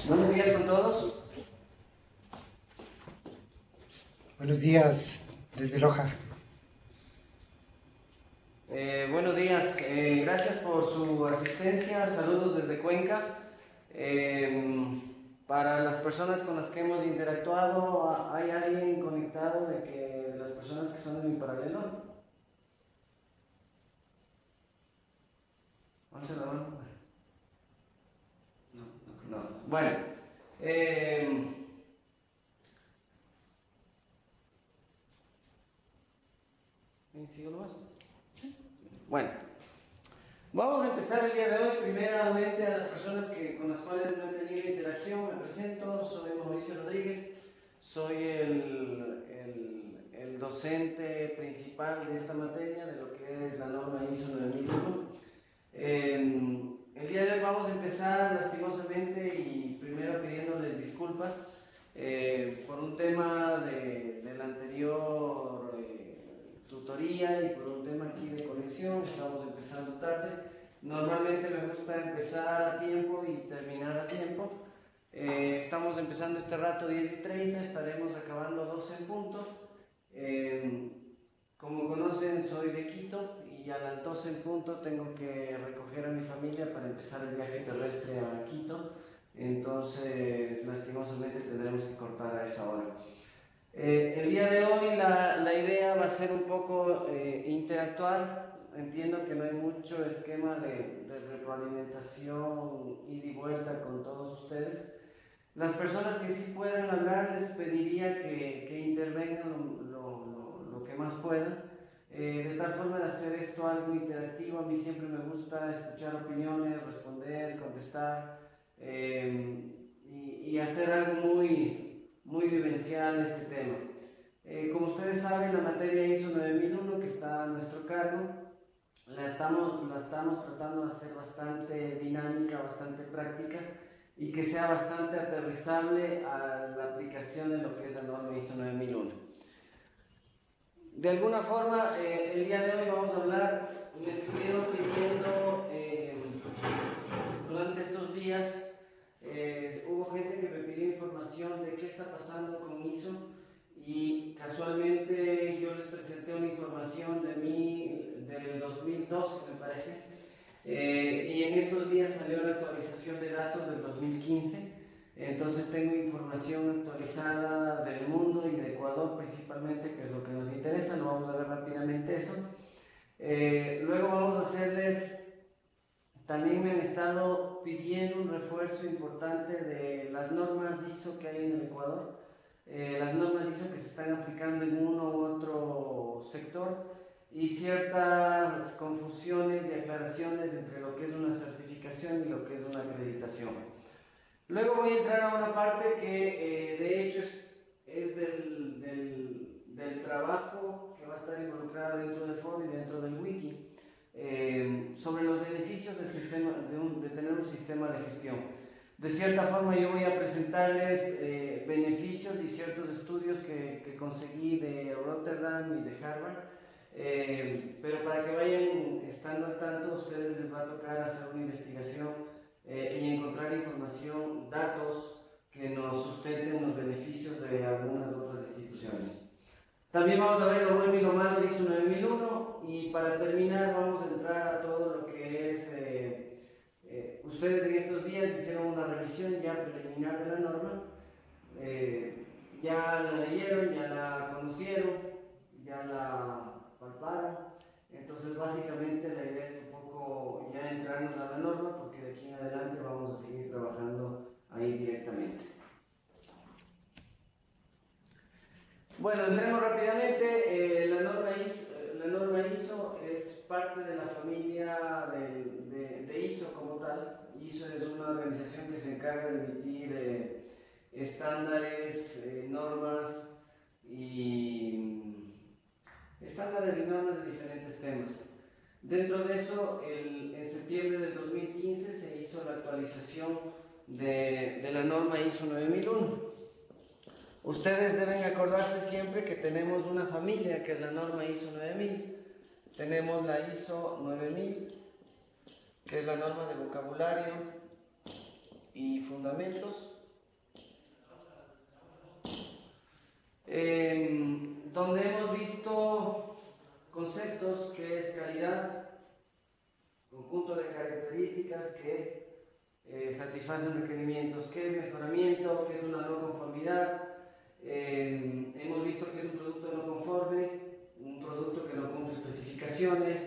Buenos días con todos. Buenos días desde Loja. Buenos días, gracias por su asistencia, saludos desde Cuenca. Para las personas con las que hemos interactuado, ¿hay alguien conectado de las personas que son de mi paralelo? Alza la mano. No. Bueno, ¿sigo nomás? Bueno, vamos a empezar el día de hoy. Primeramente a las personas con las cuales no he tenido interacción, me presento, soy Mauricio Rodríguez, soy el docente principal de esta materia, de lo que es la norma ISO 9001. El día de hoy vamos a empezar lastimosamente y primero pidiéndoles disculpas por un tema de la anterior tutoría y por un tema aquí de conexión. Estamos empezando tarde. Normalmente me gusta empezar a tiempo y terminar a tiempo. Estamos empezando este rato 10:30, estaremos acabando 12 en punto. Como conocen, soy de Quito y a las 12 en punto tengo que recoger a mi familia para empezar el viaje terrestre a Quito. Entonces, lastimosamente tendremos que cortar a esa hora. El día de hoy la idea va a ser un poco interactuar. Entiendo que no hay mucho esquema de retroalimentación ida y vuelta con todos ustedes. Las personas que sí puedan hablar les pediría que intervengan lo que más puedan, de tal forma de hacer esto algo interactivo. A mí siempre me gusta escuchar opiniones, responder, contestar y hacer algo muy vivencial este tema. Como ustedes saben, la materia ISO 9001 que está a nuestro cargo, la estamos tratando de hacer bastante dinámica, bastante práctica y que sea bastante aterrizable a la aplicación de lo que es la norma ISO 9001. De alguna forma, el día de hoy vamos a hablar, me estuvieron pidiendo durante estos días, hubo gente que me pidió información de qué está pasando con ISO y casualmente yo les presenté una información de mí del 2012, me parece, y en estos días salió la actualización de datos del 2015. Entonces tengo información actualizada del mundo y de Ecuador principalmente, que es lo que nos interesa. Lo vamos a ver rápidamente eso. Luego vamos a hacerles, también me han estado pidiendo un refuerzo importante de las normas ISO que hay en el Ecuador. Las normas ISO que se están aplicando en uno u otro sector y ciertas confusiones y aclaraciones entre lo que es una certificación y lo que es una acreditación. Luego voy a entrar a una parte que de hecho es del trabajo que va a estar involucrado dentro del fondo y dentro del wiki, sobre los beneficios del sistema, de tener un sistema de gestión. De cierta forma yo voy a presentarles beneficios y ciertos estudios que conseguí de Rotterdam y de Harvard, pero para que vayan estando al tanto, a ustedes les va a tocar hacer una investigación y encontrar información, datos que nos sustenten los beneficios de algunas otras instituciones. También vamos a ver lo bueno y lo malo de ISO 9001 y para terminar vamos a entrar a todo lo que es, ustedes en estos días hicieron una revisión ya preliminar de la norma, ya la leyeron, ya la conocieron, ya la palparon. Entonces básicamente la idea es un poco ya entrarnos a la norma porque de aquí en adelante vamos a seguir trabajando ahí directamente. Bueno, entremos rápidamente. La norma ISO es parte de la familia de ISO como tal. ISO es una organización que se encarga de emitir estándares, normas de diferentes temas. Dentro de eso, en septiembre del 2015 se hizo la actualización de la norma ISO 9001. Ustedes deben acordarse siempre que tenemos una familia que es la norma ISO 9000. Tenemos la ISO 9000, que es la norma de vocabulario y fundamentos. donde hemos visto conceptos que es calidad, conjunto de características que satisfacen requerimientos, que es mejoramiento, que es una no conformidad. Hemos visto que es un producto no conforme, un producto que no cumple especificaciones,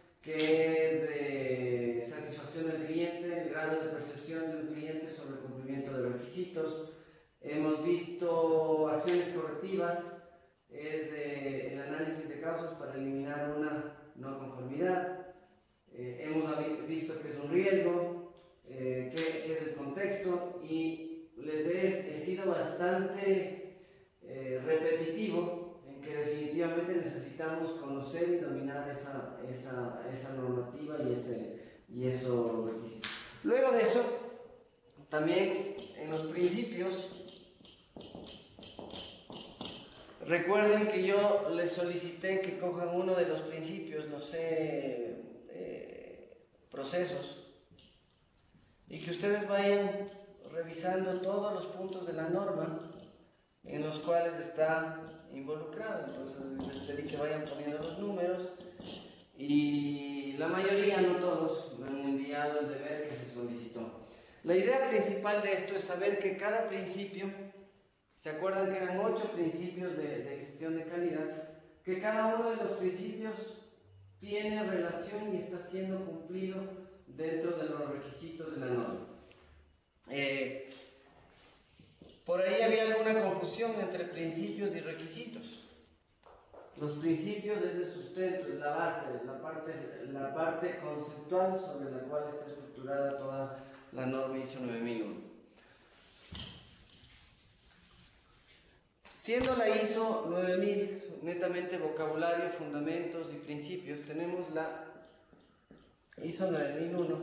que es satisfacción del cliente, el grado de percepción de un cliente sobre el cumplimiento de los requisitos. Hemos visto acciones correctivas, es el análisis de causas para eliminar una no conformidad. Hemos visto que es un riesgo, que es el contexto, y les he sido bastante repetitivo en que definitivamente necesitamos conocer y dominar esa normativa y esos requisitos. Luego de eso, también en los principios, recuerden que yo les solicité que cojan uno de los principios, no sé, procesos, y que ustedes vayan revisando todos los puntos de la norma en los cuales está involucrado. Entonces les pedí que vayan poniendo los números y la mayoría, no todos, me han enviado el deber que se solicitó. La idea principal de esto es saber que cada principio, ¿se acuerdan que eran 8 principios de gestión de calidad? Que cada uno de los principios tiene relación y está siendo cumplido dentro de los requisitos de la norma. Por ahí había alguna confusión entre principios y requisitos. Los principios es el sustento, es la base, es la parte conceptual sobre la cual está estructurada toda la norma ISO 9001. Siendo la ISO 9000 netamente vocabulario, fundamentos y principios, tenemos la ISO 9001,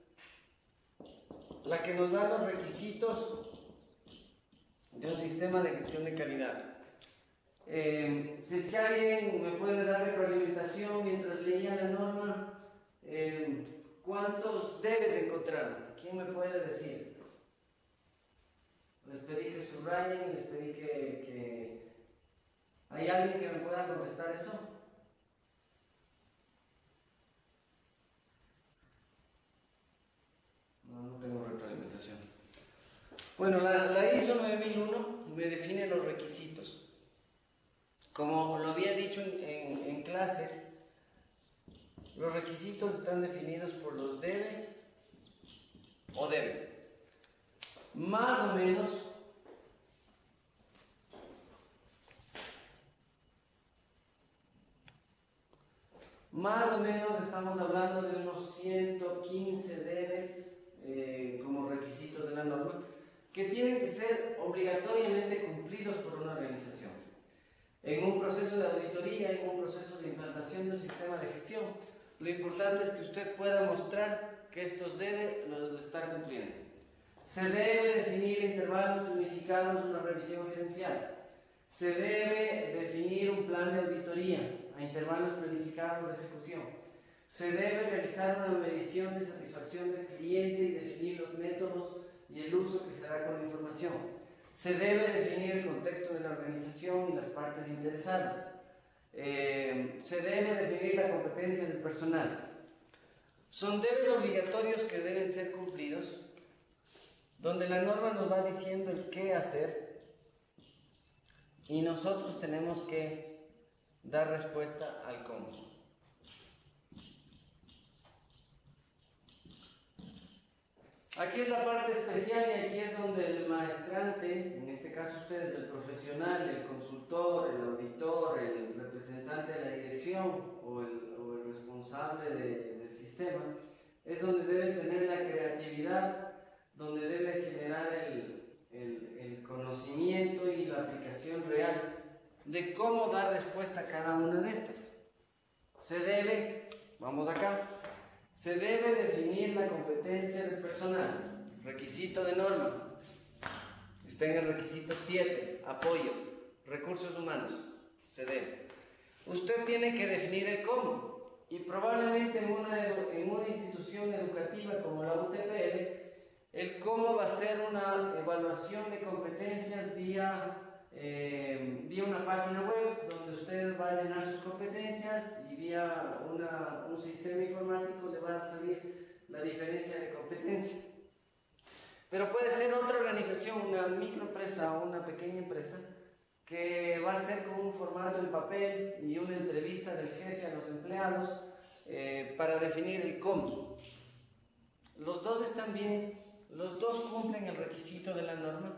la que nos da los requisitos de un sistema de gestión de calidad. Si es que alguien me puede dar retroalimentación mientras leía la norma, ¿cuántos debes encontrar? ¿Quién me puede decir? Les pedí que subrayen, les pedí que... ¿Hay alguien que me pueda contestar eso? No tengo retroalimentación. Bueno, la ISO 9001 me define los requisitos. Como lo había dicho en clase, los requisitos están definidos por los debe o debe. Más o menos, estamos hablando de unos 115 debes como requisitos de la norma, que tienen que ser obligatoriamente cumplidos por una organización. En un proceso de auditoría, en un proceso de implantación de un sistema de gestión, lo importante es que usted pueda mostrar que estos debe los está cumpliendo. Se debe definir intervalos planificados de una revisión gerencial. Se debe definir un plan de auditoría a intervalos planificados de ejecución. Se debe realizar una medición de satisfacción del cliente y definir los métodos y el uso que se hará con la información. Se debe definir el contexto de la organización y las partes interesadas. Se debe definir la competencia del personal. Son debes obligatorios que deben ser cumplidos, donde la norma nos va diciendo el qué hacer y nosotros tenemos que dar respuesta al cómo. Aquí es la parte especial y aquí es donde el maestrante, en este caso ustedes, el profesional, el consultor, el auditor, el representante de la dirección o el responsable del sistema, es donde debe tener la creatividad, donde debe generar el conocimiento y la aplicación real de cómo dar respuesta a cada una de estas. Se debe, vamos acá, se debe definir la competencia del personal, requisito de norma, está en el requisito 7, apoyo, recursos humanos, se debe. Usted tiene que definir el cómo, y probablemente en una institución educativa como la UTPL, el cómo va a ser una evaluación de competencias vía vía una página web donde usted va a llenar sus competencias y vía un sistema informático le va a salir la diferencia de competencia. Pero puede ser otra organización, una microempresa o una pequeña empresa, que va a ser con un formato en papel y una entrevista del jefe a los empleados para definir el cómo. Los dos están bien, los dos cumplen el requisito de la norma.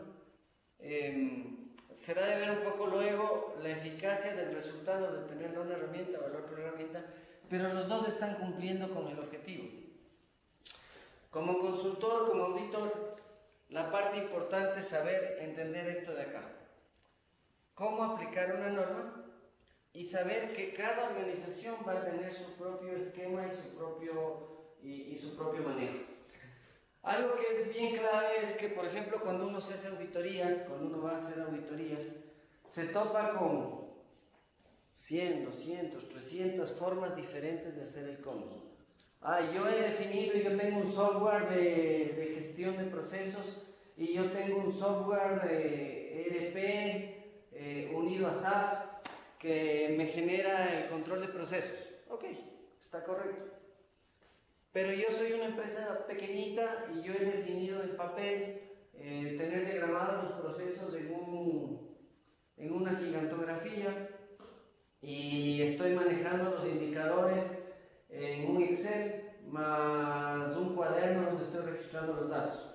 Será de ver un poco luego la eficacia del resultado de tener una herramienta o la otra herramienta, pero los dos están cumpliendo con el objetivo. Como consultor, como auditor, la parte importante es saber entender esto de acá. Cómo aplicar una norma y saber que cada organización va a tener su propio esquema y su propio manejo. Algo que es bien clave es que, por ejemplo, cuando uno se hace auditorías, cuando uno va a hacer auditorías, se topa con 100, 200, 300 formas diferentes de hacer el cómo. Yo he definido, yo tengo un software de gestión de procesos y yo tengo un software de ERP unido a SAP que me genera el control de procesos. Ok, está correcto. Pero yo soy una empresa pequeñita y yo he definido en papel tener diagramados los procesos en una gigantografía y estoy manejando los indicadores en un Excel más un cuaderno donde estoy registrando los datos.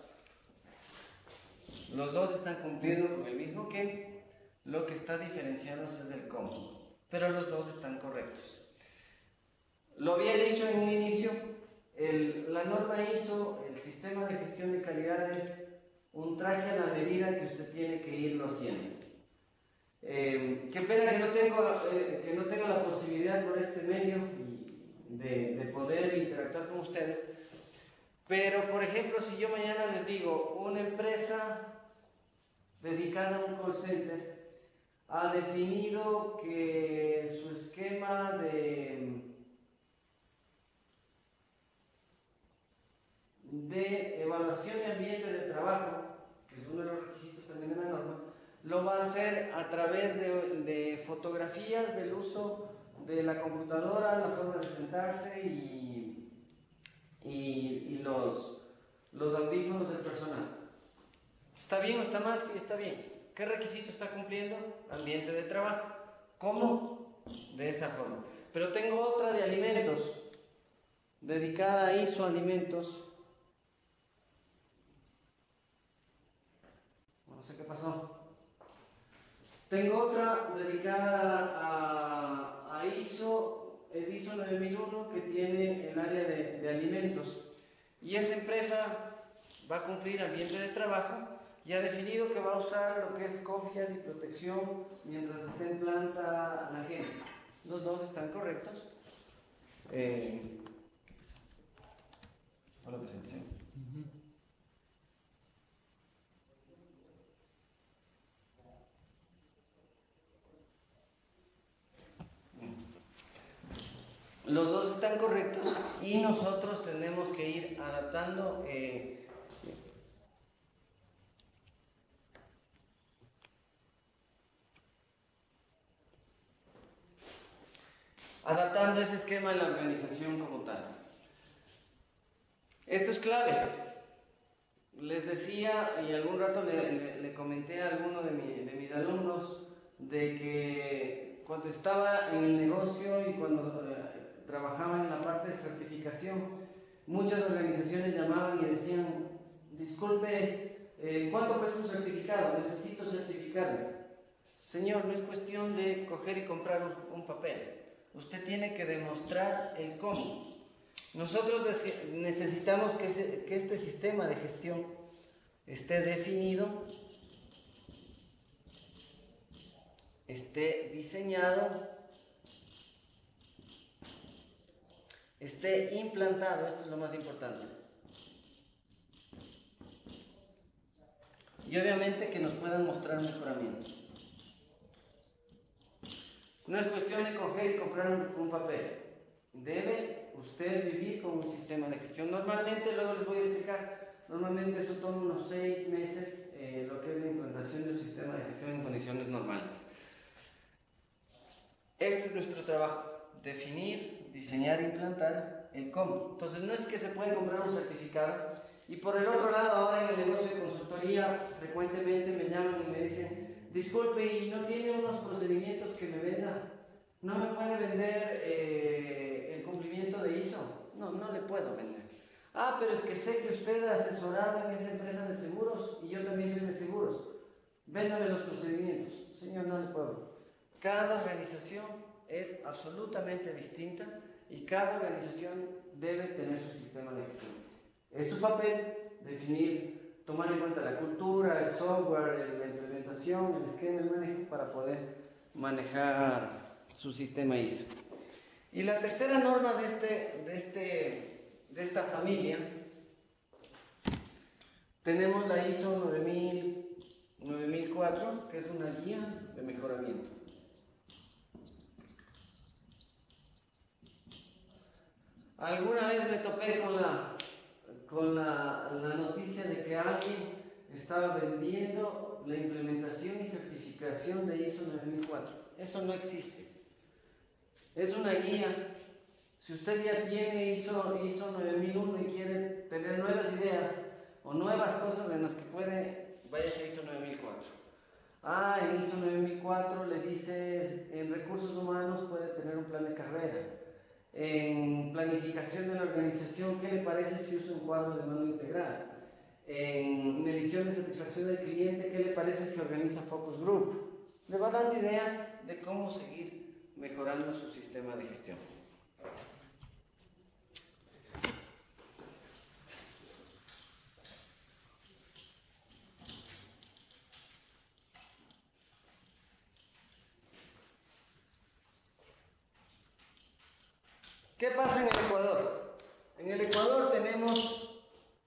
Los dos están cumpliendo con el mismo que lo que está diferenciándose es el cómo, pero los dos están correctos. Lo había dicho en un inicio, la norma ISO, el sistema de gestión de calidad es un traje a la medida que usted tiene que irlo haciendo. Qué pena que no tenga la posibilidad por este medio de poder interactuar con ustedes, pero por ejemplo, si yo mañana les digo, una empresa dedicada a un call center ha definido que su esquema de evaluación de ambiente de trabajo, que es uno de los requisitos también de la norma, lo va a hacer a través de fotografías del uso de la computadora, la forma de sentarse y los audífonos del personal. ¿Está bien o está mal? Sí, está bien. ¿Qué requisito está cumpliendo? Ambiente de trabajo. ¿Cómo? De esa forma. Pero tengo otra de alimentos, dedicada a ISO alimentos. No sé qué pasó. Tengo otra dedicada a ISO, es ISO 9001, que tiene el área de alimentos. Y esa empresa va a cumplir ambiente de trabajo y ha definido que va a usar lo que es cofias y protección mientras esté en planta la gente. Los dos están correctos. ¿Qué pasó? ¿Fue la presentación? Los dos están correctos y nosotros tenemos que ir adaptando ese esquema en la organización como tal. Esto es clave. Les decía, y algún rato le comenté a alguno de mis alumnos, de que cuando estaba en el negocio y cuando trabajaba en la parte de certificación, muchas organizaciones llamaban y decían, disculpe, ¿cuánto cuesta un certificado? Necesito certificarme. Señor, no es cuestión de coger y comprar un papel. Usted tiene que demostrar el cómo. Nosotros necesitamos que este sistema de gestión esté definido, esté diseñado, esté implantado. Esto es lo más importante. Y obviamente que nos puedan mostrar mejoramiento. No es cuestión de coger y comprar un papel. Debe usted vivir con un sistema de gestión. Normalmente, luego les voy a explicar, normalmente eso toma unos 6 meses lo que es la implantación de un sistema de gestión en condiciones funciones normales. Este es nuestro trabajo, definir, diseñar e implantar el cómo. Entonces no es que se puede comprar un certificado. Y por el otro lado, ahora en el negocio de consultoría, frecuentemente me llaman y me dicen, disculpe, ¿y no tiene unos procedimientos que me venda? ¿No me puede vender el cumplimiento de ISO? No, no le puedo vender. Ah, pero es que sé que usted ha asesorado en esa empresa de seguros y yo también soy de seguros. Véndame los procedimientos. Señor, no le puedo. Cada organización es absolutamente distinta y cada organización debe tener su sistema de gestión. Es su papel definir, tomar en cuenta la cultura, el software, la implementación, el esquema, el manejo para poder manejar su sistema ISO. Y la tercera norma de esta familia, tenemos la ISO 9004, que es una guía de mejoramiento. Alguna vez me topé con la noticia de que alguien estaba vendiendo la implementación y certificación de ISO 9004. Eso no existe. Es una guía. Si usted ya tiene ISO 9001 y quiere tener nuevas ideas o nuevas cosas en las que puede, váyase a ISO 9004. En ISO 9004 le dices, en recursos humanos puede tener un plan de carrera. En planificación de la organización, ¿qué le parece si usa un cuadro de mando integral? En medición de satisfacción del cliente, ¿qué le parece si organiza focus group? Le va dando ideas de cómo seguir mejorando su sistema de gestión. ¿Qué pasa en el Ecuador? En el Ecuador tenemos,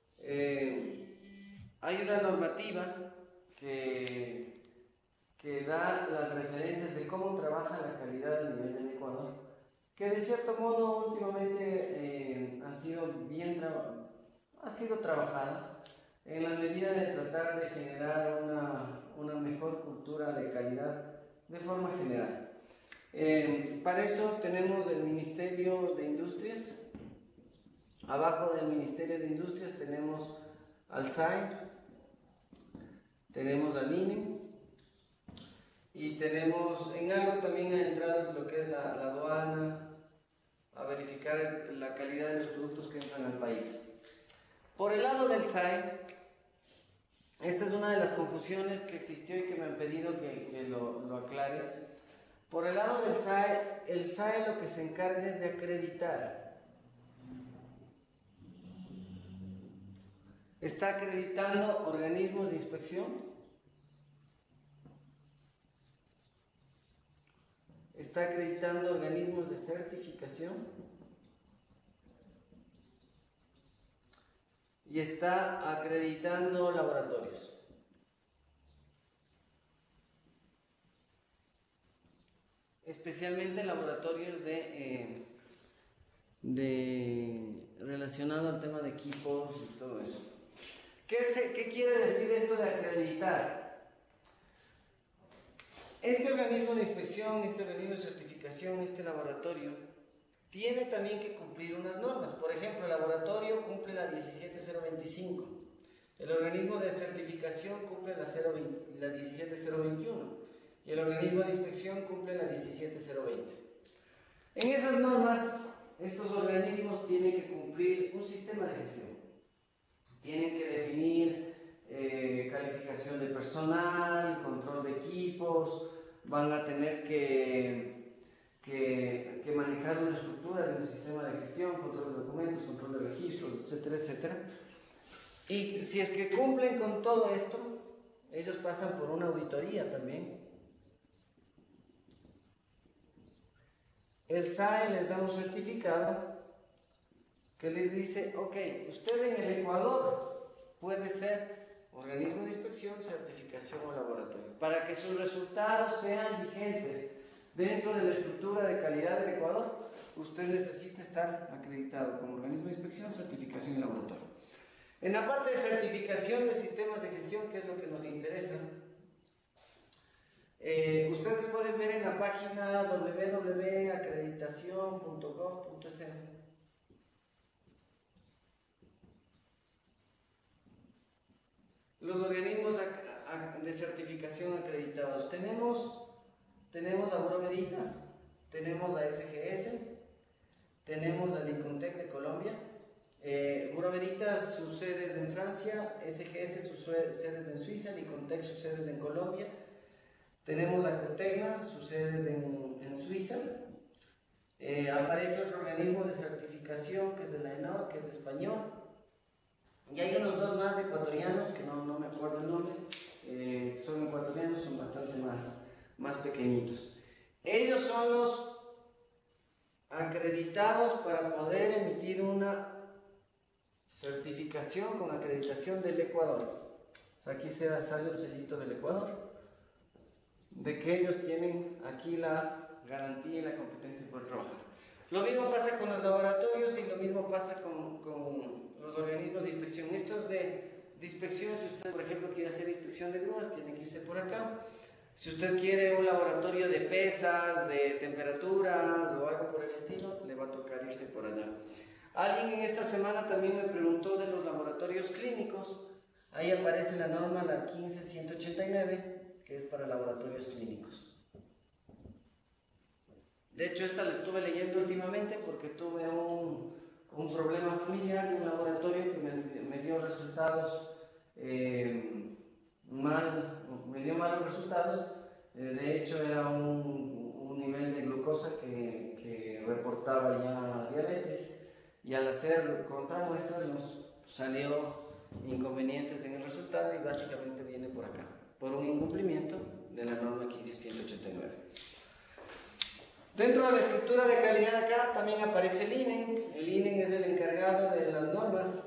hay una normativa que da las referencias de cómo trabaja la calidad a nivel del Ecuador, que de cierto modo últimamente ha sido trabajada en la medida de tratar de generar una mejor cultura de calidad de forma general. Para eso tenemos el Ministerio de Industrias. Abajo del Ministerio de Industrias tenemos al SAE, tenemos al INE y tenemos en algo también entradas lo que es la aduana, a verificar la calidad de los productos que entran al país. Por el lado del SAE, esta es una de las confusiones que existió y que me han pedido que lo aclare. Por el lado del SAE, el SAE lo que se encarga es de acreditar. Está acreditando organismos de inspección, está acreditando organismos de certificación y está acreditando laboratorios. Especialmente laboratorios relacionado al tema de equipos y todo eso. ¿Qué quiere decir esto de acreditar? Este organismo de inspección, este organismo de certificación, este laboratorio, tiene también que cumplir unas normas. Por ejemplo, el laboratorio cumple la 17025, el organismo de certificación cumple la 17021 y el organismo de inspección cumple la 17020. En esas normas, estos organismos tienen que cumplir un sistema de gestión. Tienen que definir calificación de personal, control de equipos, van a tener que manejar una estructura de un sistema de gestión, control de documentos, control de registros, etcétera, etcétera. Y si es que cumplen con todo esto, ellos pasan por una auditoría también. El SAE les da un certificado que les dice, ok, usted en el Ecuador puede ser organismo de inspección, certificación o laboratorio. Para que sus resultados sean vigentes dentro de la estructura de calidad del Ecuador, usted necesita estar acreditado como organismo de inspección, certificación y laboratorio. En la parte de certificación de sistemas de gestión, que es lo que nos interesa, pueden ver en la página www.acreditacion.gov.es. Los organismos de certificación acreditados. Tenemos a Bureau Veritas, tenemos a SGS, tenemos al ICONTEC de Colombia. Bureau Veritas, sus sedes en Francia, SGS, sus sedes en Suiza, ICONTEC, sus sedes en Colombia. Tenemos a COTEGNA, sus sedes en Suiza. Aparece otro organismo de certificación que es de la ENOR, que es español. Y hay unos dos más ecuatorianos, que no me acuerdo el nombre, son ecuatorianos, son bastante más pequeñitos. Ellos son los acreditados para poder emitir una certificación con acreditación del Ecuador. O sea, aquí sale un sellito del Ecuador, de que ellos tienen aquí la garantía y la competencia por trabajar. Lo mismo pasa con los laboratorios y lo mismo pasa con los organismos de inspección. Estos de inspección, si usted por ejemplo quiere hacer inspección de grúas, tiene que irse por acá. Si usted quiere un laboratorio de pesas, de temperaturas o algo por el estilo, le va a tocar irse por allá. Alguien en esta semana también me preguntó de los laboratorios clínicos. Ahí aparece la norma, la 15189, que es para laboratorios clínicos. De hecho, esta la estuve leyendo últimamente porque tuve un problema familiar en un laboratorio que me dio resultados me dio malos resultados. De hecho, era un nivel de glucosa que reportaba ya diabetes, y al hacer contramuestras nos salió inconvenientes en el resultado, y básicamente viene por acá, por un incumplimiento de la norma 15189. Dentro de la estructura de calidad acá también aparece el INEN. El INEN es el encargado de las normas.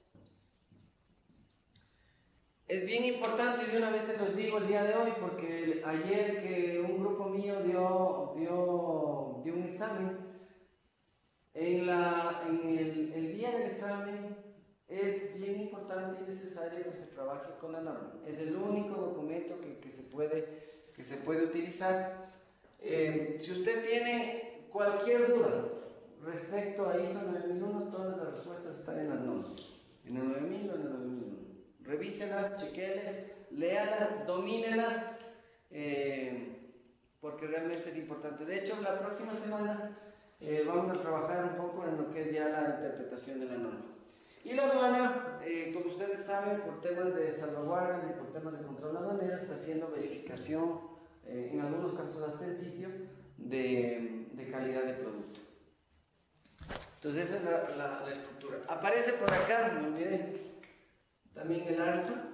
Es bien importante, y de una vez se los digo el día de hoy, porque ayer que un grupo mío dio un examen, el día del examen es bien importante y necesario que se trabaje con la norma. Es el único documento que se puede utilizar. Si usted tiene cualquier duda respecto a ISO 9001, todas las respuestas están en las normas, en el 9000 o en el 9001. Revíselas, chequelas, léalas, domínelas, porque realmente es importante. De hecho, la próxima semana vamos a trabajar un poco en lo que es ya la interpretación de la norma. Y la aduana, como ustedes saben, por temas de salvaguardas y por temas de control aduanero, está haciendo verificación, en algunos casos hasta en sitio, de calidad de producto. Entonces esa es la estructura. Aparece por acá, no olviden, también el ARSA.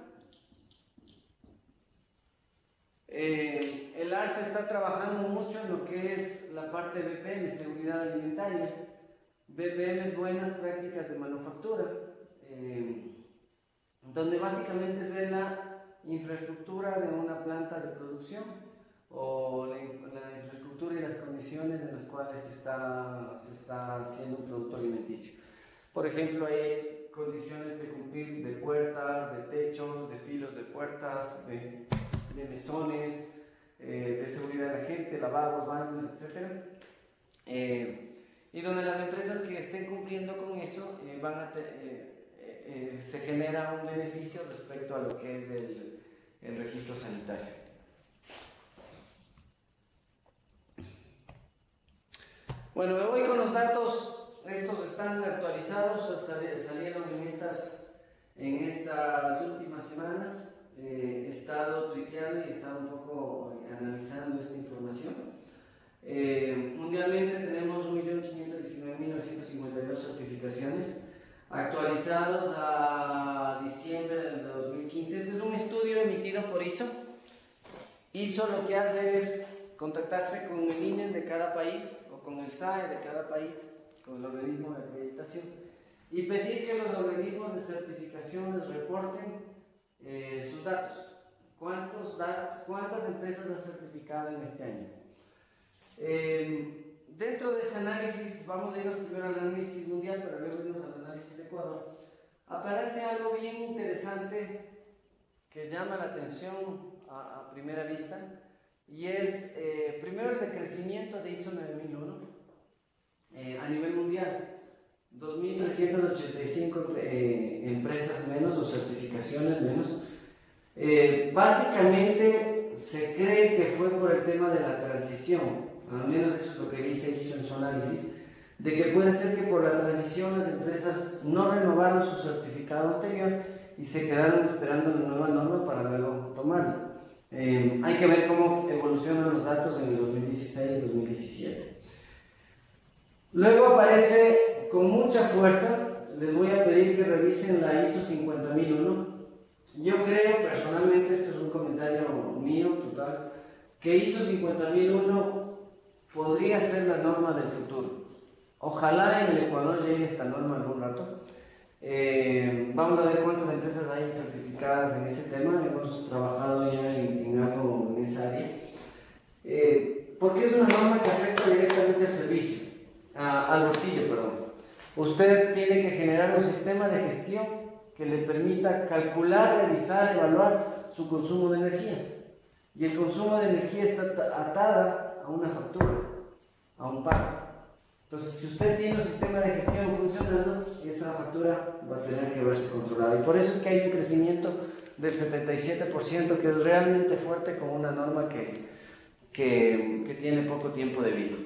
El ARSA está trabajando mucho en lo que es la parte de BPM, seguridad alimentaria. BPM es buenas prácticas de manufactura, donde básicamente es ver la infraestructura de una planta de producción, o la infraestructura y las condiciones en las cuales se está haciendo un producto alimenticio. Por ejemplo, hay condiciones de cumplir de puertas, de techos, de filos de puertas, de mesones, de seguridad de la gente, lavabos, baños, etc. Y donde las empresas que estén cumpliendo con eso se genera un beneficio respecto a lo que es el registro sanitario. Bueno, me voy con los datos. Estos están actualizados, salieron en estas últimas semanas. He estado tuiteando y he estado un poco analizando esta información. Mundialmente tenemos 1.519.952 certificaciones, actualizados a diciembre del 2015. Este es un estudio emitido por ISO. ISO lo que hace es contactarse con el INEN de cada país, o con el SAE de cada país, con el organismo de acreditación, y pedir que los organismos de certificación les reporten sus datos. ¿Cuántas empresas han certificado en este año? Dentro de ese análisis, vamos a irnos primero al análisis mundial, pero luego irnos al análisis de Ecuador. Aparece algo bien interesante que llama la atención a primera vista, y es primero el decrecimiento de ISO 9001 a nivel mundial. 2.385 empresas menos o certificaciones menos. Básicamente se cree que fue por el tema de la transición, al menos eso es lo que dice ISO en su análisis, de que puede ser que por la transición las empresas no renovaron su certificado anterior y se quedaron esperando la nueva norma para luego tomarlo. Hay que ver cómo evolucionan los datos en el 2016-2017. Luego aparece con mucha fuerza, les voy a pedir que revisen la ISO 50001. Yo creo personalmente, este es un comentario mío total, que ISO 50001 podría ser la norma del futuro. Ojalá en el Ecuador llegue esta norma algún rato. Vamos a ver cuántas empresas hay certificadas en ese tema. Hemos trabajado ya en algo en esa área. Porque es una norma que afecta directamente al servicio, al bolsillo, perdón. Usted tiene que generar un sistema de gestión que le permita calcular, revisar, evaluar su consumo de energía. Y el consumo de energía está atada a una factura, a un pago. Entonces, si usted tiene un sistema de gestión funcionando, esa factura va a tener que verse controlada. Y por eso es que hay un crecimiento del 77%, que es realmente fuerte con una norma que tiene poco tiempo de vida.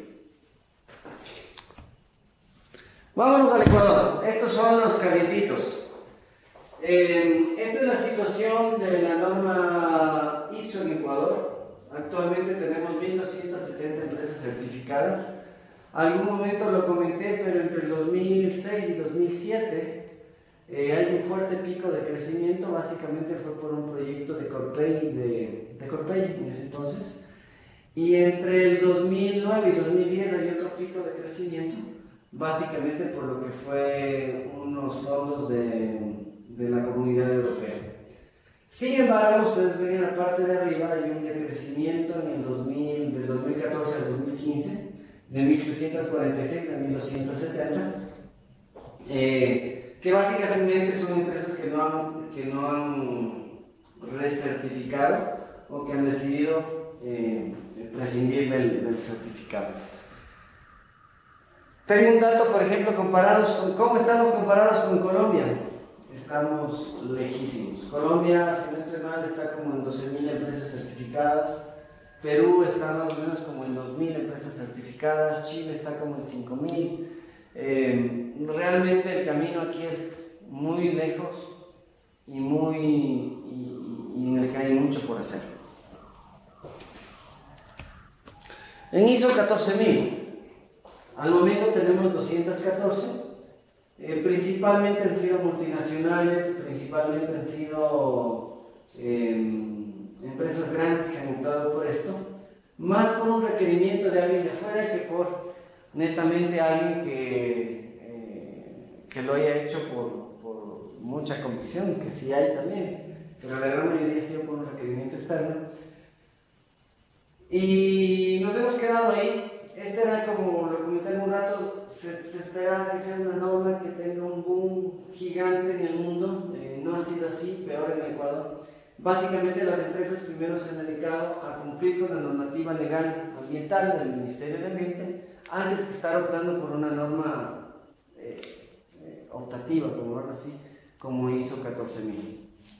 Vámonos al Ecuador. Estos son los calientitos. Esta es la situación de la norma ISO en Ecuador. Actualmente tenemos 1.270 empresas certificadas. Algún momento lo comenté, pero entre el 2006 y 2007 hay un fuerte pico de crecimiento. Básicamente fue por un proyecto de Corpey, de Corpey en ese entonces. Y entre el 2009 y 2010 hay otro pico de crecimiento, básicamente por lo que fue unos fondos de la Comunidad Europea. Sin embargo, ustedes ven en la parte de arriba hay un decrecimiento en el del 2014 al 2015 de 1.346 a 1.270, que básicamente son empresas que no han recertificado o que han decidido prescindir del certificado. Tengo un dato, por ejemplo, ¿cómo estamos comparados con Colombia? Estamos lejísimos. Colombia, si no estoy mal, está como en 12.000 empresas certificadas. Perú está más o menos como en 2.000 empresas certificadas. Chile está como en 5.000. Realmente el camino aquí es muy lejos y en el que hay mucho por hacer. En ISO 14000, al momento tenemos 214. Principalmente han sido multinacionales, principalmente han sido empresas grandes que han optado por esto, más por un requerimiento de alguien de afuera que por netamente alguien que lo haya hecho por mucha convicción, que sí hay también, pero la gran mayoría ha sido por un requerimiento externo. Y nos hemos quedado ahí. Este era, como lo comenté en un rato, se esperaba que sea una norma que tenga un boom gigante en el mundo. No ha sido así, peor en el Ecuador. Básicamente las empresas primero se han dedicado a cumplir con la normativa legal ambiental del Ministerio de Ambiente antes que estar optando por una norma optativa, como ahora sí, como ISO 14000.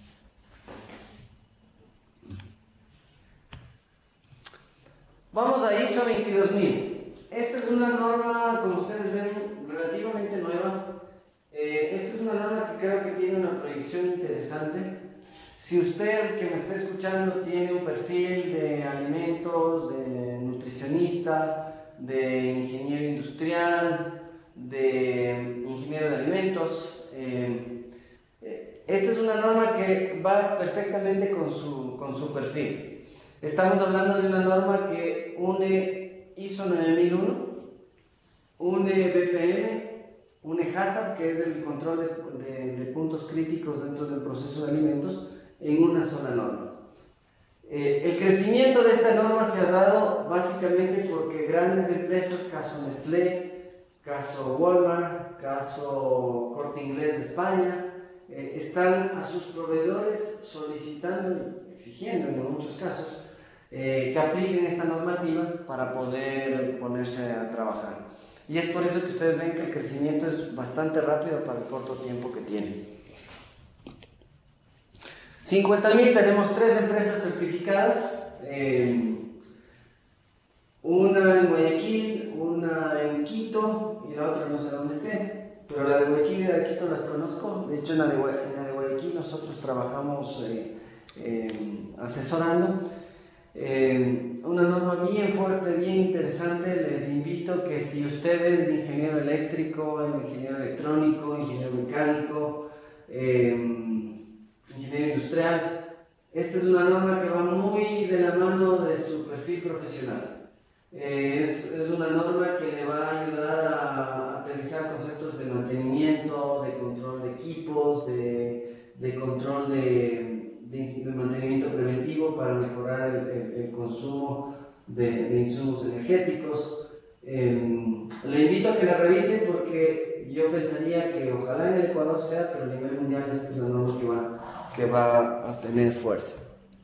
Vamos a ISO 22000. Esta es una norma, como ustedes ven, relativamente nueva. Esta es una norma que creo que tiene una proyección interesante. Si usted que me está escuchando tiene un perfil de alimentos, de nutricionista, de ingeniero industrial, de ingeniero de alimentos, esta es una norma que va perfectamente con su perfil. Estamos hablando de una norma que une ISO 9001, une BPM, une HACCP, que es el control de puntos críticos dentro del proceso de alimentos, en una sola norma. El crecimiento de esta norma se ha dado básicamente porque grandes empresas, caso Nestlé, caso Walmart, caso Corte Inglés de España, están a sus proveedores solicitando, exigiendo en muchos casos, que apliquen esta normativa para poder ponerse a trabajar. Y es por eso que ustedes ven que el crecimiento es bastante rápido para el corto tiempo que tiene. 50.000, tenemos 3 empresas certificadas, una en Guayaquil, una en Quito y la otra no sé dónde esté, pero la de Guayaquil y la de Quito las conozco. De hecho en la de Guayaquil nosotros trabajamos asesorando. Una norma bien fuerte, bien interesante. Les invito que si usted es ingeniero eléctrico, ingeniero electrónico, ingeniero mecánico, ingeniero industrial, esta es una norma que va muy de la mano de su perfil profesional. Es una norma que le va a ayudar a aterrizar conceptos de mantenimiento, de control de equipos, de control de mantenimiento preventivo para mejorar el consumo de insumos energéticos. Le invito a que la revise porque yo pensaría que ojalá en el Ecuador sea, pero a nivel mundial esta es la norma que va a tener fuerza.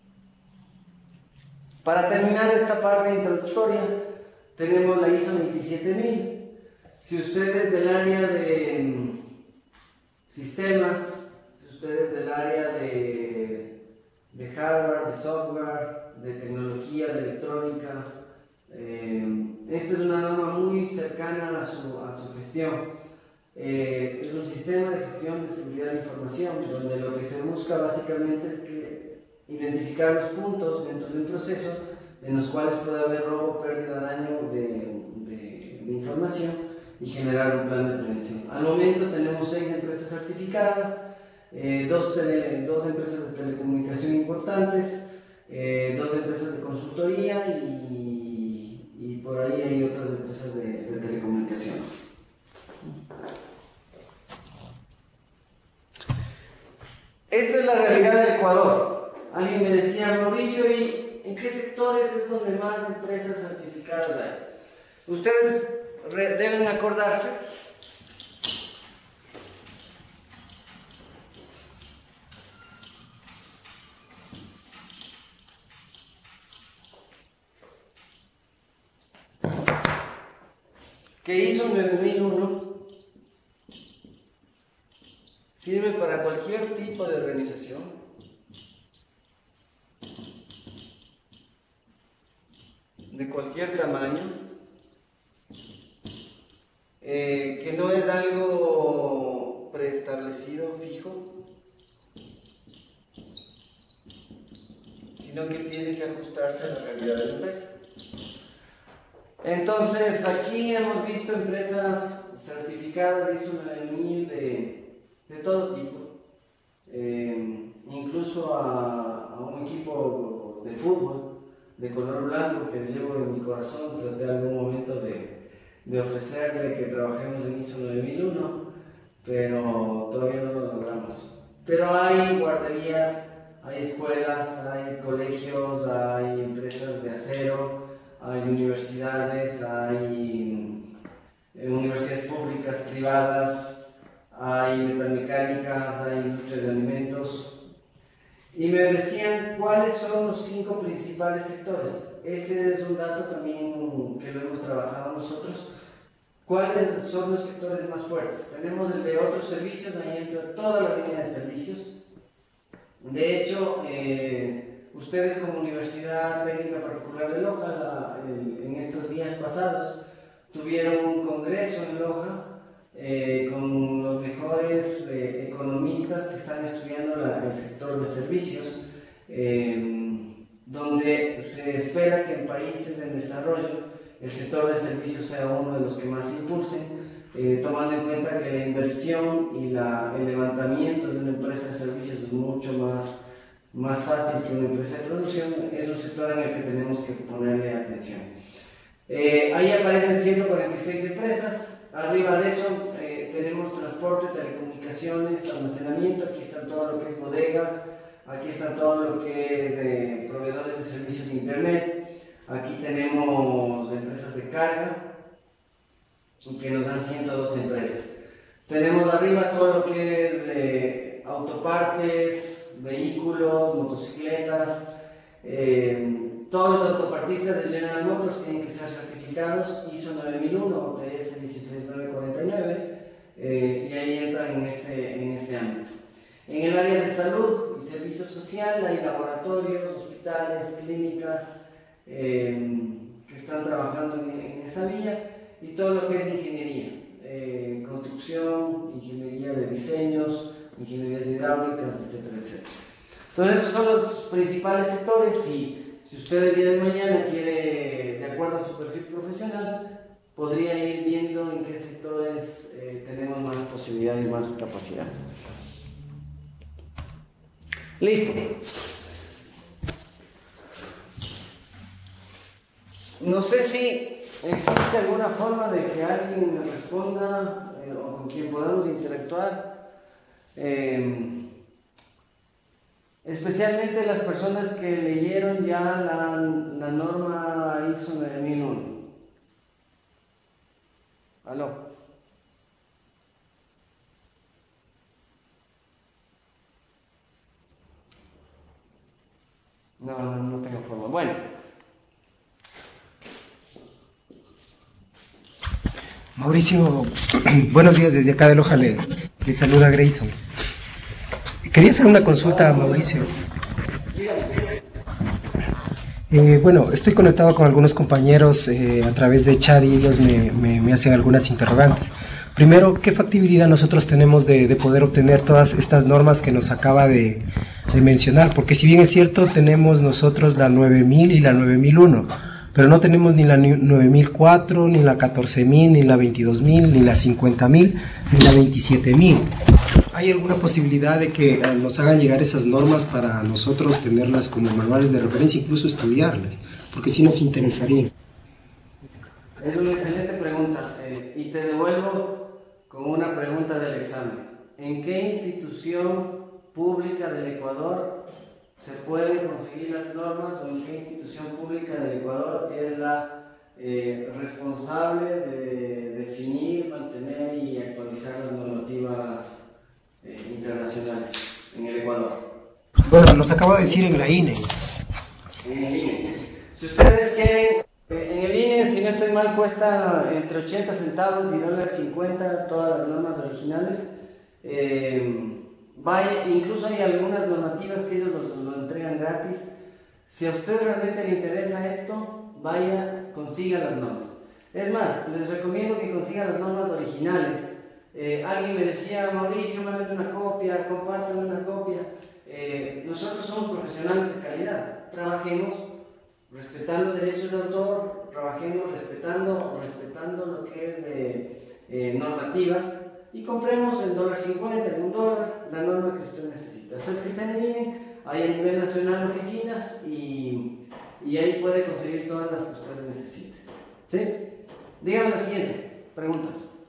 Para terminar esta parte introductoria, tenemos la ISO 27000. Si ustedes del área de sistemas, si ustedes del área de hardware, de software, de tecnología, de electrónica, esta es una norma muy cercana a su gestión. Es un sistema de gestión de seguridad de información, donde lo que se busca básicamente es que identificar los puntos dentro de un proceso en los cuales puede haber robo, pérdida, daño de información y generar un plan de prevención. Al momento tenemos 6 empresas certificadas, 2 empresas de telecomunicación importantes, 2 empresas de consultoría y por ahí hay otras empresas de telecomunicaciones. Esta es la realidad del Ecuador. Alguien me decía, Mauricio, ¿y en qué sectores es donde más empresas certificadas hay? Ustedes deben acordarse que ISO 9001 sirve para cualquier tipo de organización, de cualquier tamaño, que no es algo preestablecido, fijo, sino que tiene que ajustarse a la realidad de la empresa. Entonces, aquí hemos visto empresas certificadas de ISO 9000 de todo tipo, incluso a un equipo de fútbol de color blanco que llevo en mi corazón. Traté en algún momento de ofrecerle que trabajemos en ISO 9001, pero todavía no lo logramos. Pero hay guarderías, hay escuelas, hay colegios, hay empresas de acero, hay universidades, hay universidades públicas, privadas, hay metalmecánicas, hay industrias de alimentos. Y me decían cuáles son los 5 principales sectores. Ese es un dato también que lo hemos trabajado nosotros. ¿Cuáles son los sectores más fuertes? Tenemos el de otros servicios, ahí entra toda la línea de servicios. De hecho, ustedes como Universidad Técnica Particular de Loja, en estos días pasados, tuvieron un congreso en Loja con los mejores economistas que están estudiando el sector de servicios, donde se espera que en países en desarrollo el sector de servicios sea uno de los que más se impulsen, tomando en cuenta que la inversión y el levantamiento de una empresa de servicios es mucho más fácil que una empresa de producción. Es un sector en el que tenemos que ponerle atención. Ahí aparecen 146 empresas. Arriba de eso tenemos transporte, telecomunicaciones, almacenamiento. Aquí están todo lo que es bodegas, aquí está todo lo que es proveedores de servicios de internet. Aquí tenemos empresas de carga, que nos dan 102 empresas. Tenemos arriba todo lo que es autopartes, vehículos, motocicletas, Todos los autopartistas de General Motors tienen que ser certificados ISO 9001 o TS 16949 y ahí entran en ese ámbito. En el área de salud y servicio social hay laboratorios, hospitales, clínicas que están trabajando en esa vía, y todo lo que es ingeniería, construcción, ingeniería de diseños, ingenierías hidráulicas, etcétera, etcétera. Entonces esos son los principales sectores. Si usted el día de mañana quiere, de acuerdo a su perfil profesional, podría ir viendo en qué sectores tenemos más posibilidad y más capacidad. Listo. No sé si existe alguna forma de que alguien me responda o con quien podamos interactuar. Especialmente las personas que leyeron ya la norma ISO 9001. ¿Aló? No tengo forma. Bueno. Mauricio, buenos días, desde acá de Loja le saluda Grayson. Quería hacer una consulta a Mauricio. Bueno, estoy conectado con algunos compañeros a través de chat y ellos me hacen algunas interrogantes. Primero, ¿qué factibilidad nosotros tenemos de poder obtener todas estas normas que nos acaba de mencionar? Porque si bien es cierto, tenemos nosotros la 9000 y la 9001, pero no tenemos ni la 9004, ni la 14000, ni la 22000, ni la 50000, ni la 27000. ¿Hay alguna posibilidad de que nos hagan llegar esas normas para nosotros tenerlas como manuales de referencia, incluso estudiarlas? Porque sí nos interesaría. Es una excelente pregunta y te devuelvo con una pregunta del examen. ¿En qué institución pública del Ecuador se pueden conseguir las normas, o en qué institución pública del Ecuador es la responsable de definir, mantener y actualizar las normativas internacionales en el Ecuador? Bueno, nos acaba de decir en la INE. En el INE. Si ustedes quieren, en el INE, si no estoy mal, cuesta entre 80 centavos y $1.50 todas las normas originales. Incluso hay algunas normativas que ellos lo entregan gratis. Si a usted realmente le interesa esto, vaya, consiga las normas. Es más, les recomiendo que consigan las normas originales. Alguien me decía, Mauricio, mándame una copia, compártame una copia. Nosotros somos profesionales de calidad. Trabajemos respetando derechos de autor, trabajemos respetando lo que es de normativas, y compremos el $1.50, en $1, la norma que usted necesita. Acérquese en línea, hay a nivel nacional oficinas y ahí puede conseguir todas las que usted necesite. ¿Sí? Dígame la siguiente pregunta.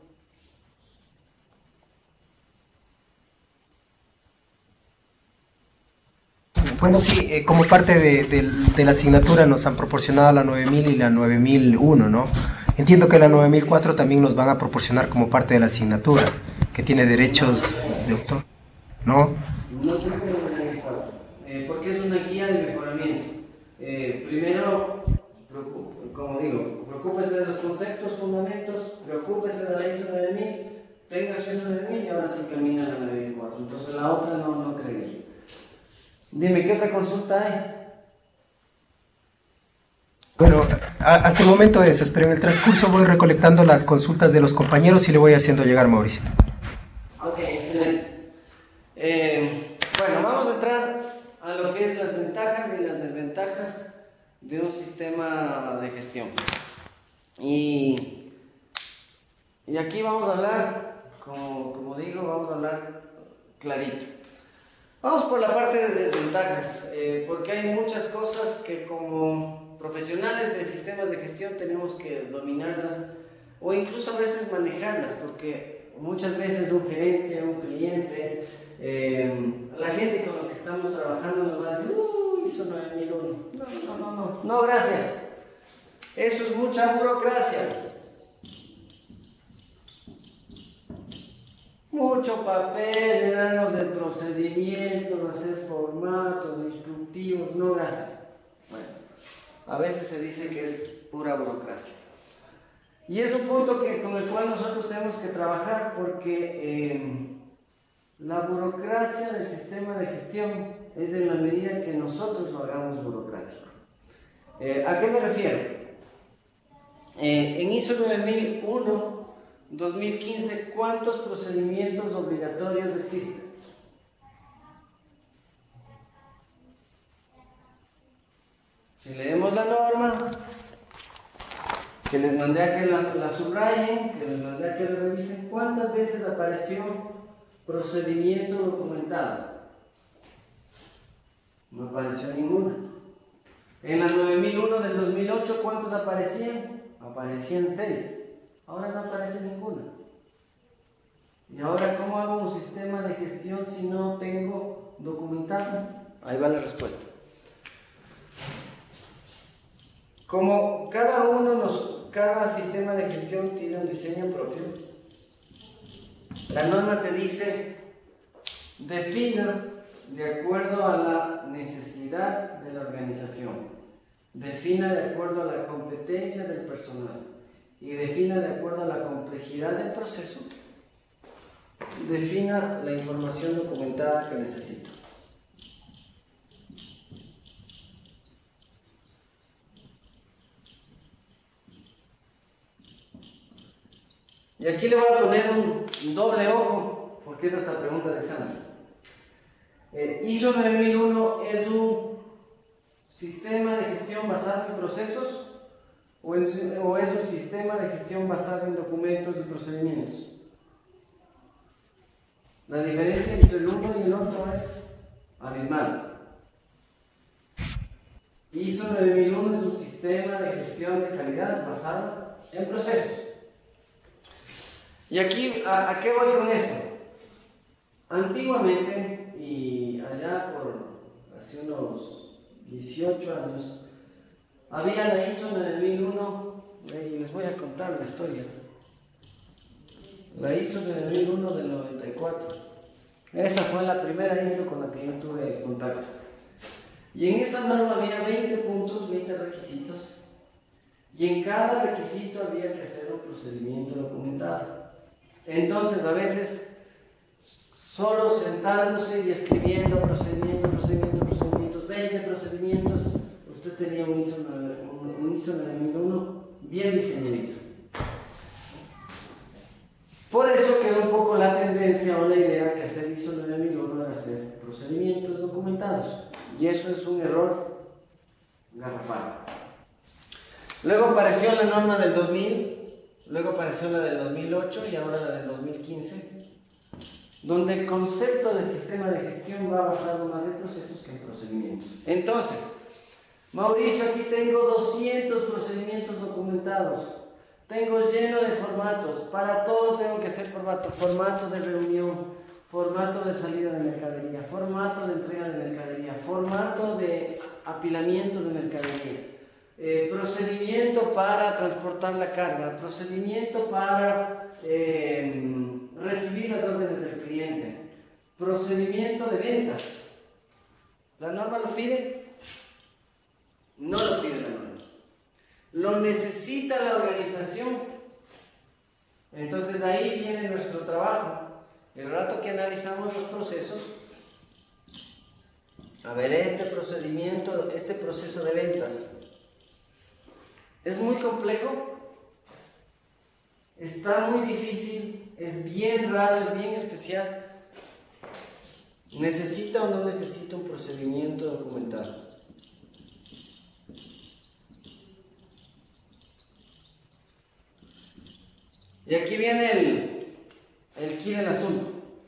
Bueno, sí, como parte de la asignatura nos han proporcionado la 9000 y la 9001, ¿no? Entiendo que la 9004 también nos van a proporcionar como parte de la asignatura, que tiene derechos de autor, ¿no? No creo que la 9004, porque es una guía de mejoramiento. Primero, como digo, preocúpese de los conceptos, fundamentos, preocúpese de la ISO 9000, tenga su ISO 9000 y ahora sí camina la 9004. Entonces la otra no creería. Dime, ¿qué otra consulta hay? Bueno, hasta el momento esas, pero en el transcurso voy recolectando las consultas de los compañeros y le voy haciendo llegar, Mauricio. Ok, excelente. Bueno, vamos a entrar a lo que es las ventajas y las desventajas de un sistema de gestión. Y aquí vamos a hablar, como digo, vamos a hablar clarito. Vamos por la parte de desventajas, porque hay muchas cosas que como profesionales de sistemas de gestión tenemos que dominarlas o incluso a veces manejarlas, porque muchas veces un gerente, un cliente, la gente con la que estamos trabajando nos va a decir, ISO 9001, no, gracias, eso es mucha burocracia. Mucho papel, llenarnos de procedimientos, hacer formatos, instructivos, no gracias. Bueno, a veces se dice que es pura burocracia. Y es un punto con el cual nosotros tenemos que trabajar, porque la burocracia del sistema de gestión es en la medida que nosotros lo hagamos burocrático. ¿A qué me refiero? En ISO 9001 2015, ¿cuántos procedimientos obligatorios existen? Si leemos la norma, que les mandé a que la subrayen, que les mandé a que la revisen, ¿cuántas veces apareció procedimiento documentado? No apareció ninguna. En la 9001 del 2008, ¿cuántos aparecían? Aparecían 6. Ahora no aparece ninguna. ¿Y ahora cómo hago un sistema de gestión si no tengo documentado? Ahí va la respuesta. Como cada sistema de gestión tiene un diseño propio, la norma te dice, defina de acuerdo a la necesidad de la organización, defina de acuerdo a la competencia del personal y defina de acuerdo a la complejidad del proceso, defina la información documentada que necesita. Y aquí le voy a poner un doble ojo, porque es esta pregunta de examen. ISO 9001 es un sistema de gestión basado en procesos o es un sistema de gestión basado en documentos y procedimientos. La diferencia entre el uno y el otro es abismal. ISO 9001 es un sistema de gestión de calidad basado en procesos. Y aquí, ¿a qué voy con esto? Antiguamente, y allá por hace unos 18 años, había la ISO 9001, y les voy a contar la historia. La ISO 9001 del 94. Esa fue la primera ISO con la que yo tuve contacto. Y en esa norma había 20 puntos, 20 requisitos, y en cada requisito había que hacer un procedimiento documentado. Entonces, a veces, solo sentándose y escribiendo procedimientos, 20 procedimientos, usted tenía un ISO 9001 bien diseñadito. Por eso quedó un poco la tendencia o la idea que hacer ISO 9001 era hacer procedimientos documentados. Y eso es un error garrafal. Luego apareció la norma del 2000. Luego apareció la del 2008 y ahora la del 2015, donde el concepto del sistema de gestión va basado más en procesos que en procedimientos. Entonces, Mauricio, aquí tengo 200 procedimientos documentados, tengo lleno de formatos, para todo tengo que hacer formato de reunión, formato de salida de mercadería, formato de entrega de mercadería, formato de apilamiento de mercadería. Procedimiento para transportar la carga, procedimiento para recibir las órdenes del cliente, procedimiento de ventas. ¿La norma lo pide? No lo pide la norma. ¿Lo necesita la organización? Entonces ahí viene nuestro trabajo. El rato que analizamos los procesos, a ver, este procedimiento, este proceso de ventas, ¿es muy complejo? ¿Está muy difícil? ¿Es bien raro? ¿Es bien especial? ¿Necesita o no necesita un procedimiento documentado? Y aquí viene el quid del asunto.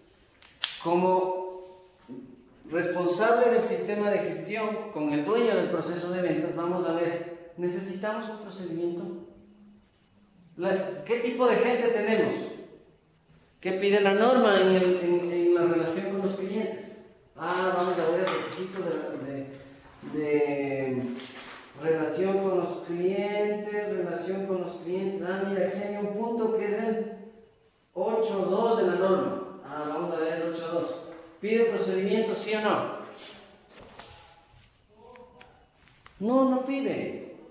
Como responsable del sistema de gestión, con el dueño del proceso de ventas, vamos a ver, ¿necesitamos un procedimiento? ¿Qué tipo de gente tenemos? ¿Qué pide la norma en la relación con los clientes? Vamos a ver el requisito de relación con los clientes. Mira, aquí hay un punto que es el 8.2 de la norma. Vamos a ver el 8.2. ¿Pide procedimiento, sí o no? No, no pide.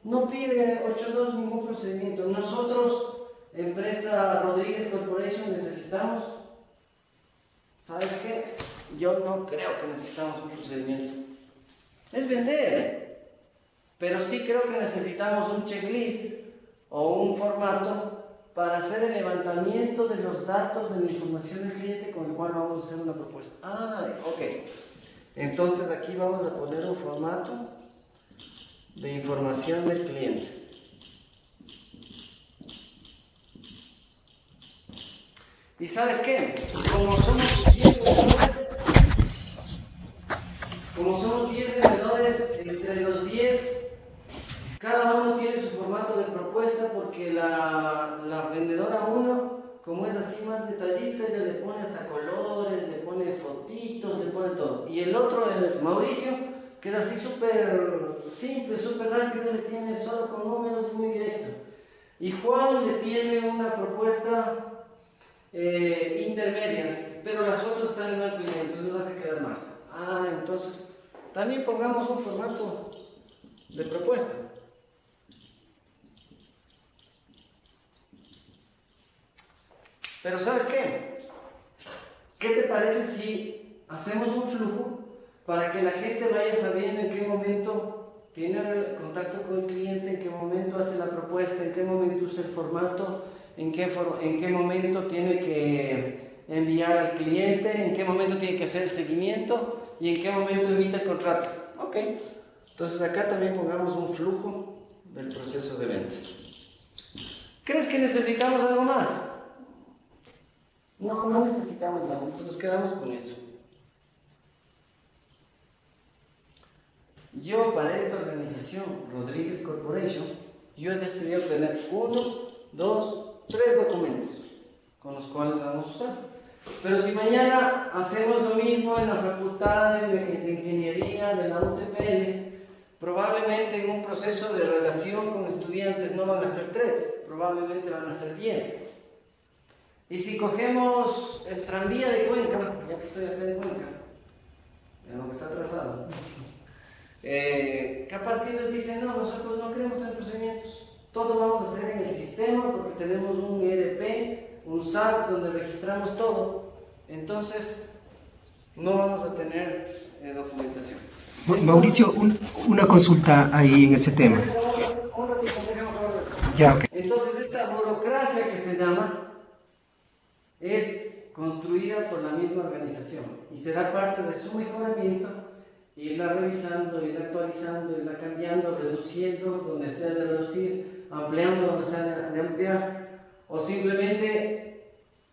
No pide 8.2 ningún procedimiento. Nosotros, empresa Rodríguez Corporation, necesitamos, ¿sabes qué? Yo no creo que necesitamos un procedimiento. Es vender, pero sí creo que necesitamos un checklist o un formato para hacer el levantamiento de los datos de la información del cliente con el cual vamos a hacer una propuesta. Ah, ok. Entonces aquí vamos a poner un formato de información del cliente. ¿Y sabes qué? Como somos 10 vendedores, entre los 10 cada uno tiene su formato de propuesta, porque la vendedora 1, como es así más detallista, ella le pone hasta colores, le pone fotitos, le pone todo. Y el otro, el Mauricio, que es así súper simple, súper rápido, le tiene solo con números, muy directo. Y Juan le tiene una propuesta intermedias, pero las fotos están en blanco y negro, entonces nos hace quedar mal. Ah, entonces también pongamos un formato de propuesta. Pero ¿sabes qué? ¿Qué te parece si hacemos un flujo para que la gente vaya sabiendo en qué momento tiene el contacto con el cliente, en qué momento hace la propuesta, en qué momento usa el formato, en qué momento tiene que enviar al cliente, en qué momento tiene que hacer el seguimiento y en qué momento emite el contrato? Ok, entonces acá también pongamos un flujo del proceso de ventas. ¿Crees que necesitamos algo más? No necesitamos más, entonces nos quedamos con eso. Yo, para esta organización, Rodríguez Corporation, yo he decidido tener 1, 2, 3 documentos con los cuales vamos a usar. Pero si mañana hacemos lo mismo en la Facultad de Ingeniería de la UTPL, probablemente en un proceso de relación con estudiantes no van a ser 3, probablemente van a ser 10. Y si cogemos el tranvía de Cuenca, ya que estoy acá en Cuenca, aunque está atrasado, capaz que ellos dicen, no, nosotros no queremos tener procedimientos, todo vamos a hacer en el sistema porque tenemos un ERP, un SAP donde registramos todo, entonces no vamos a tener documentación. Mauricio, una consulta ahí en ese tema. Un ratito, Ya, okay. Entonces esta burocracia que se llama es construida por la misma organización y será parte de su mejoramiento, irla revisando, irla actualizando, irla cambiando, reduciendo donde sea de reducir, ampliando donde sea de ampliar, o simplemente,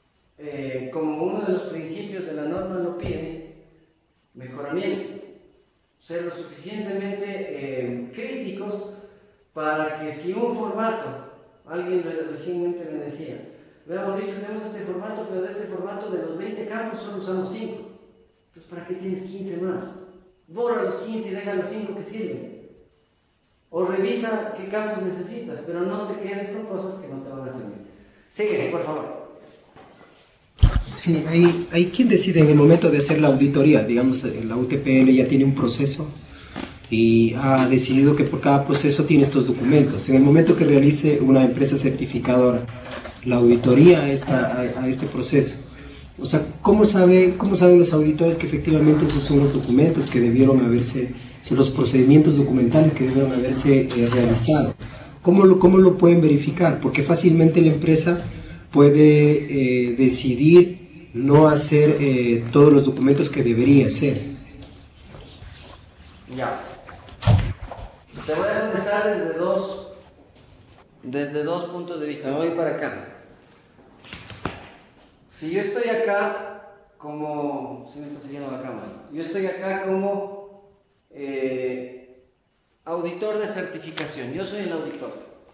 como uno de los principios de la norma lo pide, mejoramiento. Ser lo suficientemente críticos para que si un formato, alguien recientemente me decía, vea Mauricio, tenemos este formato, pero de este formato de los 20 campos solo usamos 5. Entonces, ¿para qué tienes 15 más? Borra los 15 y deja los 5 que sirven. O revisa qué campos necesitas, pero no te quedes con cosas que no te van a servir. Sigue, por favor. Sí, hay quien decide en el momento de hacer la auditoría, digamos, la UTPL ya tiene un proceso y ha decidido que por cada proceso tiene estos documentos. En el momento que realice una empresa certificadora la auditoría a este proceso, o sea, ¿cómo saben los auditores que efectivamente esos son los documentos que debieron haberse, son los procedimientos documentales que debieron haberse realizado? ¿Cómo lo pueden verificar? Porque fácilmente la empresa puede decidir no hacer todos los documentos que debería hacer. Ya. Te voy a contestar desde dos puntos de vista. Me voy para acá. Si yo estoy acá como... Si me está siguiendo la cámara. Yo estoy acá como auditor de certificación. Yo soy el auditor.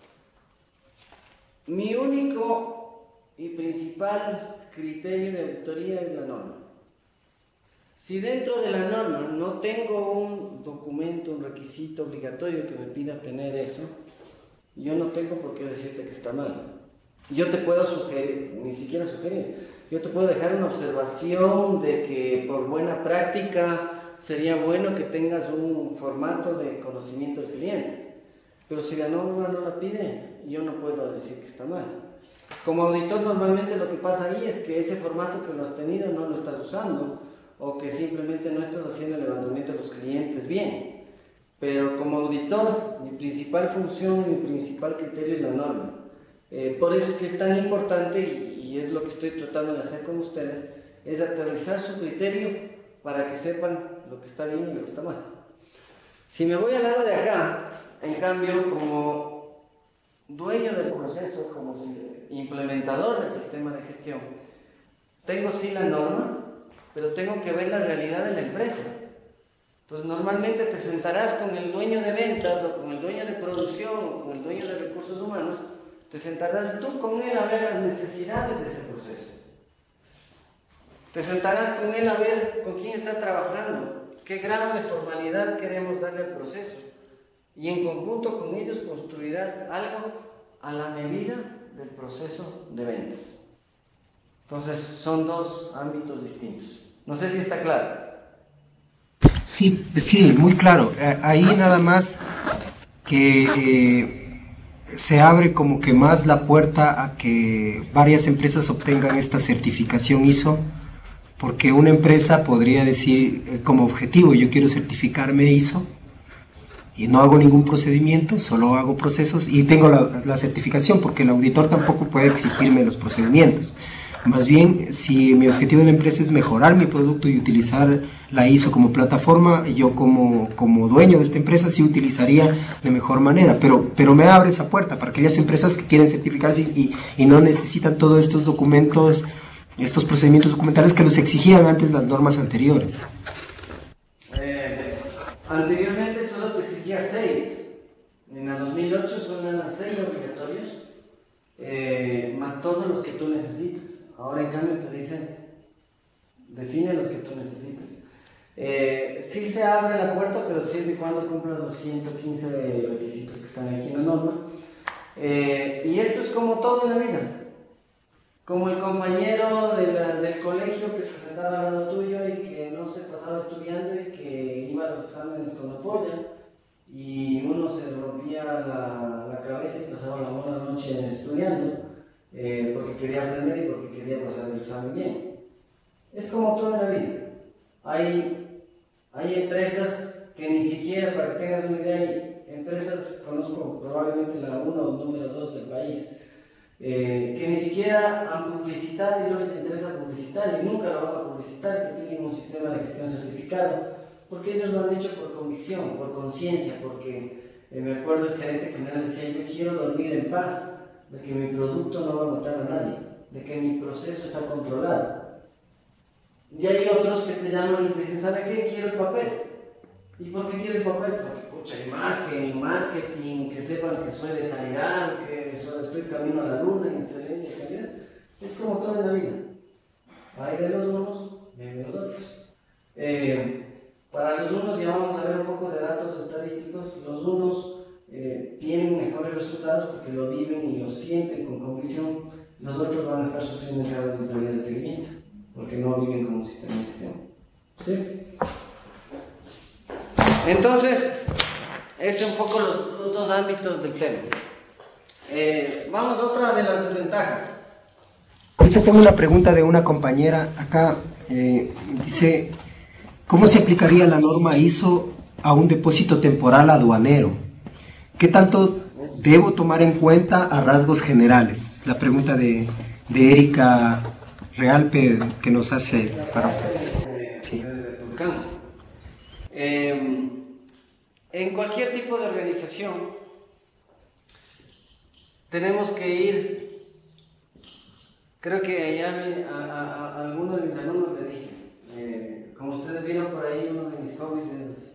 Mi único y principal criterio de auditoría es la norma. Si dentro de la norma no tengo un documento, un requisito obligatorio que me pida tener eso, yo no tengo por qué decirte que está mal. Yo te puedo sugerir, ni siquiera sugerir, yo te puedo dejar una observación de que por buena práctica sería bueno que tengas un formato de conocimiento del cliente. pero si la norma no la pide, yo no puedo decir que está mal. Como auditor normalmente lo que pasa ahí es que ese formato que lo has tenido no lo estás usando, o que simplemente no estás haciendo el levantamiento de los clientes bien. Pero como auditor, mi principal función y mi principal criterio es la norma. Por eso es que es tan importante, y es lo que estoy tratando de hacer con ustedes, es aterrizar su criterio para que sepan lo que está bien y lo que está mal. Si me voy al lado de acá, en cambio, como dueño del proceso, como implementador del sistema de gestión, tengo sí la norma, pero tengo que ver la realidad de la empresa. Entonces normalmente te sentarás con el dueño de ventas o con el dueño de producción o con el dueño de recursos humanos, te sentarás tú con él a ver las necesidades de ese proceso. Te sentarás con él a ver con quién está trabajando, qué grado de formalidad queremos darle al proceso, y en conjunto con ellos construirás algo a la medida del proceso de ventas. Entonces son dos ámbitos distintos. No sé si está claro. Sí, sí, muy claro. Ahí nada más que se abre como que más la puerta a que varias empresas obtengan esta certificación ISO, porque una empresa podría decir como objetivo: yo quiero certificarme ISO y no hago ningún procedimiento, solo hago procesos y tengo la certificación, porque el auditor tampoco puede exigirme los procedimientos. Más bien, si mi objetivo de la empresa es mejorar mi producto y utilizar la ISO como plataforma, yo como dueño de esta empresa sí utilizaría de mejor manera, pero me abre esa puerta para aquellas empresas que quieren certificarse y no necesitan todos estos documentos, estos procedimientos documentales que los exigían antes las normas anteriores. Anteriormente solo te exigía 6. En la 2008 solo eran 6 obligatorios, más todos los que tú necesitas. Ahora en cambio te dicen, define los que tú necesitas. Sí se abre la puerta, pero siempre y cuando cumplas los 115 requisitos que están aquí en la norma. Y esto es como todo en la vida. Como el compañero del colegio que se sentaba al lado tuyo y que no se pasaba estudiando y que iba a los exámenes con la polla, y uno se rompía la cabeza y pasaba la buena noche estudiando porque quería aprender y porque quería pasar el examen bien. Es como todo en la vida. Hay empresas que ni siquiera, para que tengas una idea, hay empresas, conozco probablemente la 1 o número 2 del país, que ni siquiera han publicitado y no les interesa publicitar y nunca lo van a publicitar, que tienen un sistema de gestión certificado, porque ellos lo han hecho por convicción, por conciencia, porque me acuerdo el gerente general decía: yo quiero dormir en paz, de que mi producto no va a matar a nadie, de que mi proceso está controlado. Y hay otros que te llaman y te dicen: ¿sabe qué? Quiero el papel. ¿Y por qué quiero el papel? Porque pucha, imagen, marketing, que sepan que soy de calidad, que estoy camino a la luna en excelencia y calidad. Es como todo en la vida. Hay de los unos y hay de los otros. Para los unos, ya vamos a ver un poco de datos estadísticos, los unos tienen mejores resultados porque lo viven y lo sienten con convicción. Los otros van a estar sufriendo cada auditoría de seguimiento porque no viven como un sistema de gestión. ¿Sí? Entonces, ese es un poco los dos ámbitos del tema. Vamos a otra de las desventajas. Yo tengo una pregunta de una compañera acá. Dice: ¿cómo se aplicaría la norma ISO a un depósito temporal aduanero? ¿Qué tanto debo tomar en cuenta a rasgos generales? La pregunta de Erika Realpe que nos hace para usted. Sí. En cualquier tipo de organización tenemos que ir, creo que ya a algunos de mis alumnos le dije, como ustedes vieron por ahí, uno de mis hobbies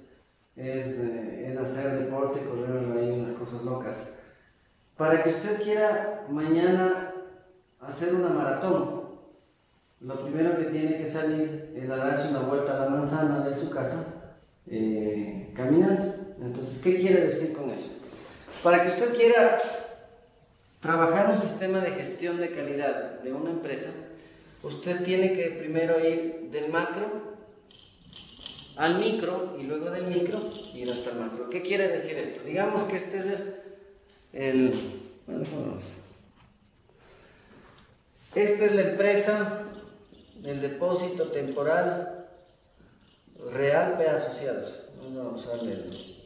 es hacer deporte, correr ahí unas cosas locas. Para que usted quiera mañana hacer una maratón, lo primero que tiene que salir es a darse una vuelta a la manzana de su casa caminando. Entonces, ¿qué quiere decir con eso? Para que usted quiera trabajar un sistema de gestión de calidad de una empresa, usted tiene que primero ir del macro al micro y luego del micro ir hasta el macro. ¿Qué quiere decir esto? Digamos que este es esta es la empresa del depósito temporal Real P Asociados. Vamos a usar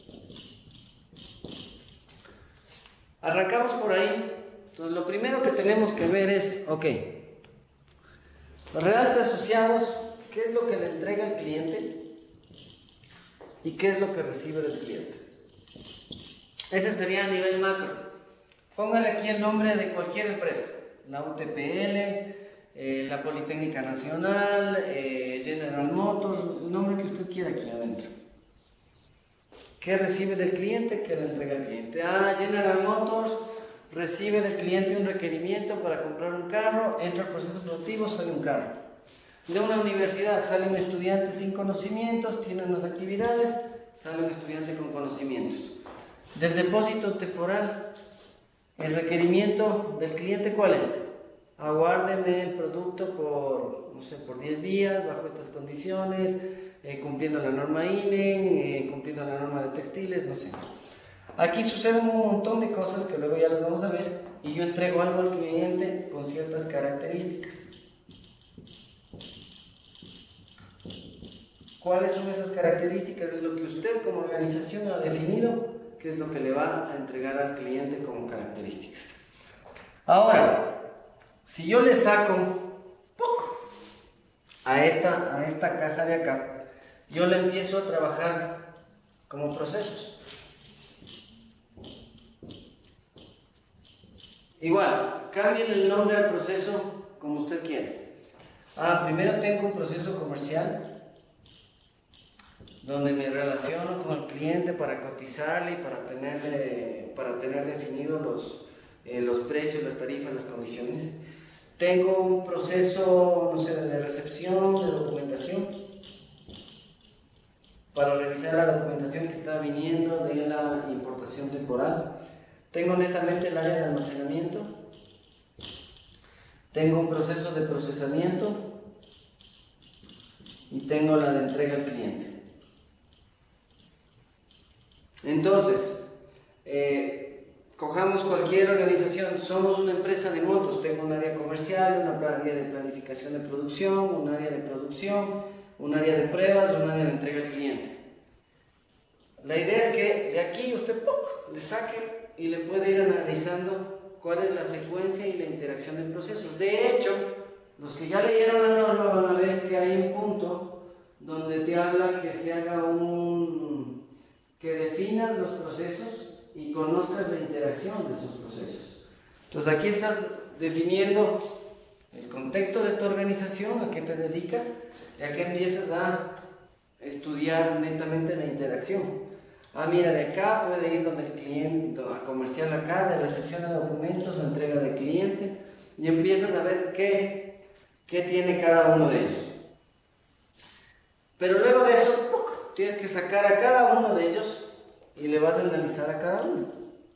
arrancamos por ahí. Entonces lo primero que tenemos que ver es, ok, Real P Asociados, ¿qué es lo que le entrega al cliente? ¿Y qué es lo que recibe del cliente? Ese sería a nivel macro. Póngale aquí el nombre de cualquier empresa. La UTPL, la Politécnica Nacional, General Motors, el nombre que usted quiera aquí adentro. ¿Qué recibe del cliente? ¿Qué le entrega al cliente? General Motors recibe del cliente un requerimiento para comprar un carro, entra al proceso productivo, sale un carro. De una universidad sale un estudiante sin conocimientos, tiene unas actividades, sale un estudiante con conocimientos. Del depósito temporal, el requerimiento del cliente, ¿cuál es? Aguárdeme el producto por, no sé, por 10 días, bajo estas condiciones, cumpliendo la norma INE, cumpliendo la norma de textiles, no sé. Aquí suceden un montón de cosas que luego ya las vamos a ver, y yo entrego algo al cliente con ciertas características. ¿Cuáles son esas características? Es lo que usted como organización ha definido, que es lo que le va a entregar al cliente como características. Ahora, si yo le saco poco a esta caja de acá, yo le empiezo a trabajar como procesos. Igual, cambien el nombre al proceso como usted quiere. Primero tengo un proceso comercial, donde me relaciono con el cliente para cotizarle y para tener definidos los precios, las tarifas, las condiciones. Tengo un proceso, no sé, de recepción, de documentación, para revisar la documentación que está viniendo de la importación temporal. Tengo netamente el área de almacenamiento. Tengo un proceso de procesamiento y tengo la de entrega al cliente. Entonces, cojamos cualquier organización, somos una empresa de motos, tengo un área comercial, una área de planificación de producción, un área de producción, un área de pruebas, un área de entrega al cliente. La idea es que de aquí usted le saque y le puede ir analizando cuál es la secuencia y la interacción de procesos. De hecho, los que ya leyeron la norma van a ver que hay un punto donde te habla que se haga que definas los procesos y conozcas la interacción de esos procesos. Entonces aquí estás definiendo el contexto de tu organización, a qué te dedicas, y aquí empiezas a estudiar netamente la interacción. Mira, de acá puede ir donde el cliente, a comercial acá, de recepción de documentos, a entrega de cliente, y empiezas a ver qué tiene cada uno de ellos. Pero luego de eso, tienes que sacar a cada uno de ellos y le vas a analizar a cada uno.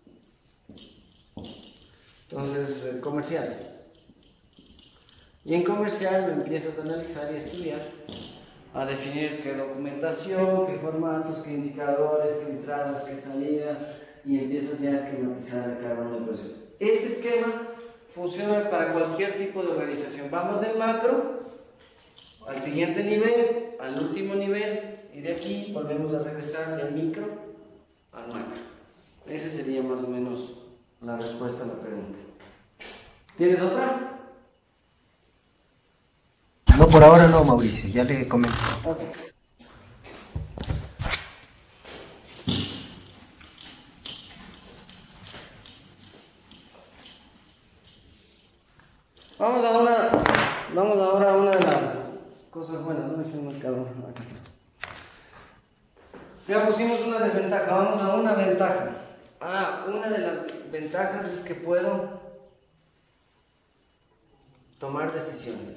Entonces, comercial. Y en comercial lo empiezas a analizar y estudiar, a definir qué documentación, qué formatos, qué indicadores, qué entradas, qué salidas, y empiezas ya a esquematizar a cada uno de los procesos. Este esquema funciona para cualquier tipo de organización. Vamos del macro al siguiente nivel, al último nivel, y de aquí volvemos a regresar del micro al macro. Esa sería más o menos la respuesta a la pregunta. ¿Tienes otra? No, por ahora no, Mauricio, ya le comento. Okay. Vamos ahora a una de las cosas buenas. ¿Dónde está el marcador? Acá está. Ya pusimos una desventaja, vamos a una ventaja. Una de las ventajas es que puedo tomar decisiones.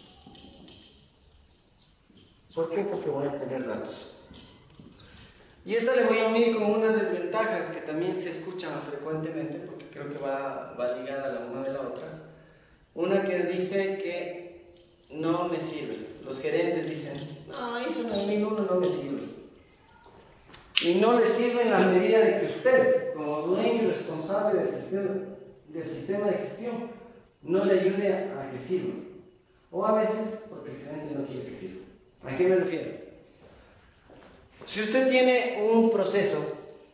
¿Por qué? Porque voy a tener datos. Y esta le voy a unir con una desventaja que también se escucha frecuentemente, porque creo que va ligada la una de la otra. Una que dice que no me sirve. los gerentes dicen, no, ISO 9001 no me sirve. Y no le sirve en la medida de que usted, como dueño y responsable del sistema de gestión, no le ayude a que sirva. O a veces porque el gerente no quiere que sirva. ¿A qué me refiero? Si usted tiene un proceso,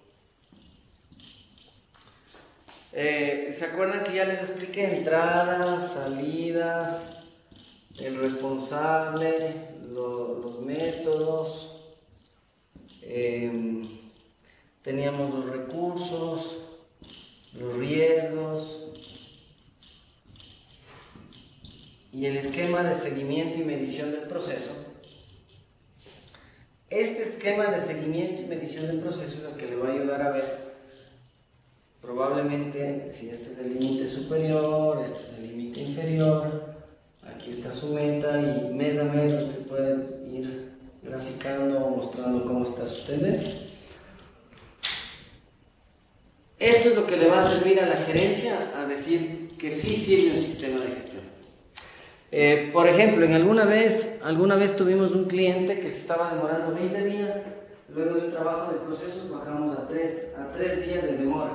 ¿se acuerdan que ya les expliqué entradas, salidas, el responsable, los métodos, teníamos los recursos, los riesgos y el esquema de seguimiento y medición del proceso? Este esquema de seguimiento y medición del proceso es el que le va a ayudar a ver probablemente si este es el límite superior, este es el límite inferior, aquí está su meta y mes a mes usted puede ir graficando o mostrando cómo está su tendencia. Esto es lo que le va a servir a la gerencia a decir que sí sirve un sistema de gestión. Por ejemplo, alguna vez tuvimos un cliente que se estaba demorando 20 días, luego de un trabajo de procesos bajamos a 3 días de demora.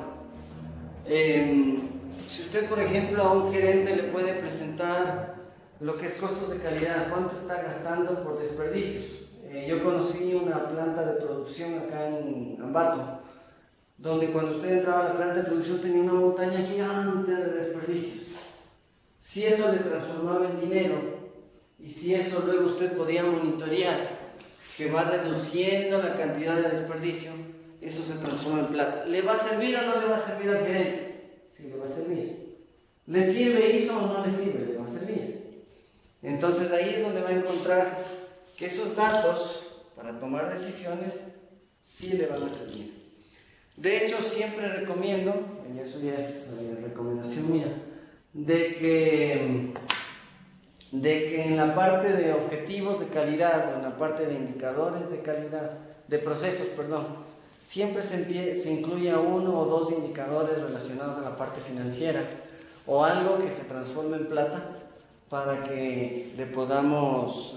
Si usted, por ejemplo, a un gerente le puede presentar lo que es costos de calidad, cuánto está gastando por desperdicios. Yo conocí una planta de producción acá en Ambato, donde cuando usted entraba a la planta de producción tenía una montaña gigante de desperdicios. Si eso le transformaba en dinero y si eso luego usted podía monitorear que va reduciendo la cantidad de desperdicio, eso se transforma en plata. ¿Le va a servir o no le va a servir al gerente? Sí, le va a servir. ¿Le sirve ISO o no le sirve? Le va a servir. Entonces ahí es donde va a encontrar que esos datos para tomar decisiones sí le van a servir. De hecho, siempre recomiendo, y eso ya es recomendación mía, de que en la parte de objetivos de calidad o en la parte de indicadores de calidad, de procesos, siempre se incluya 1 o 2 indicadores relacionados a la parte financiera o algo que se transforme en plata para que le podamos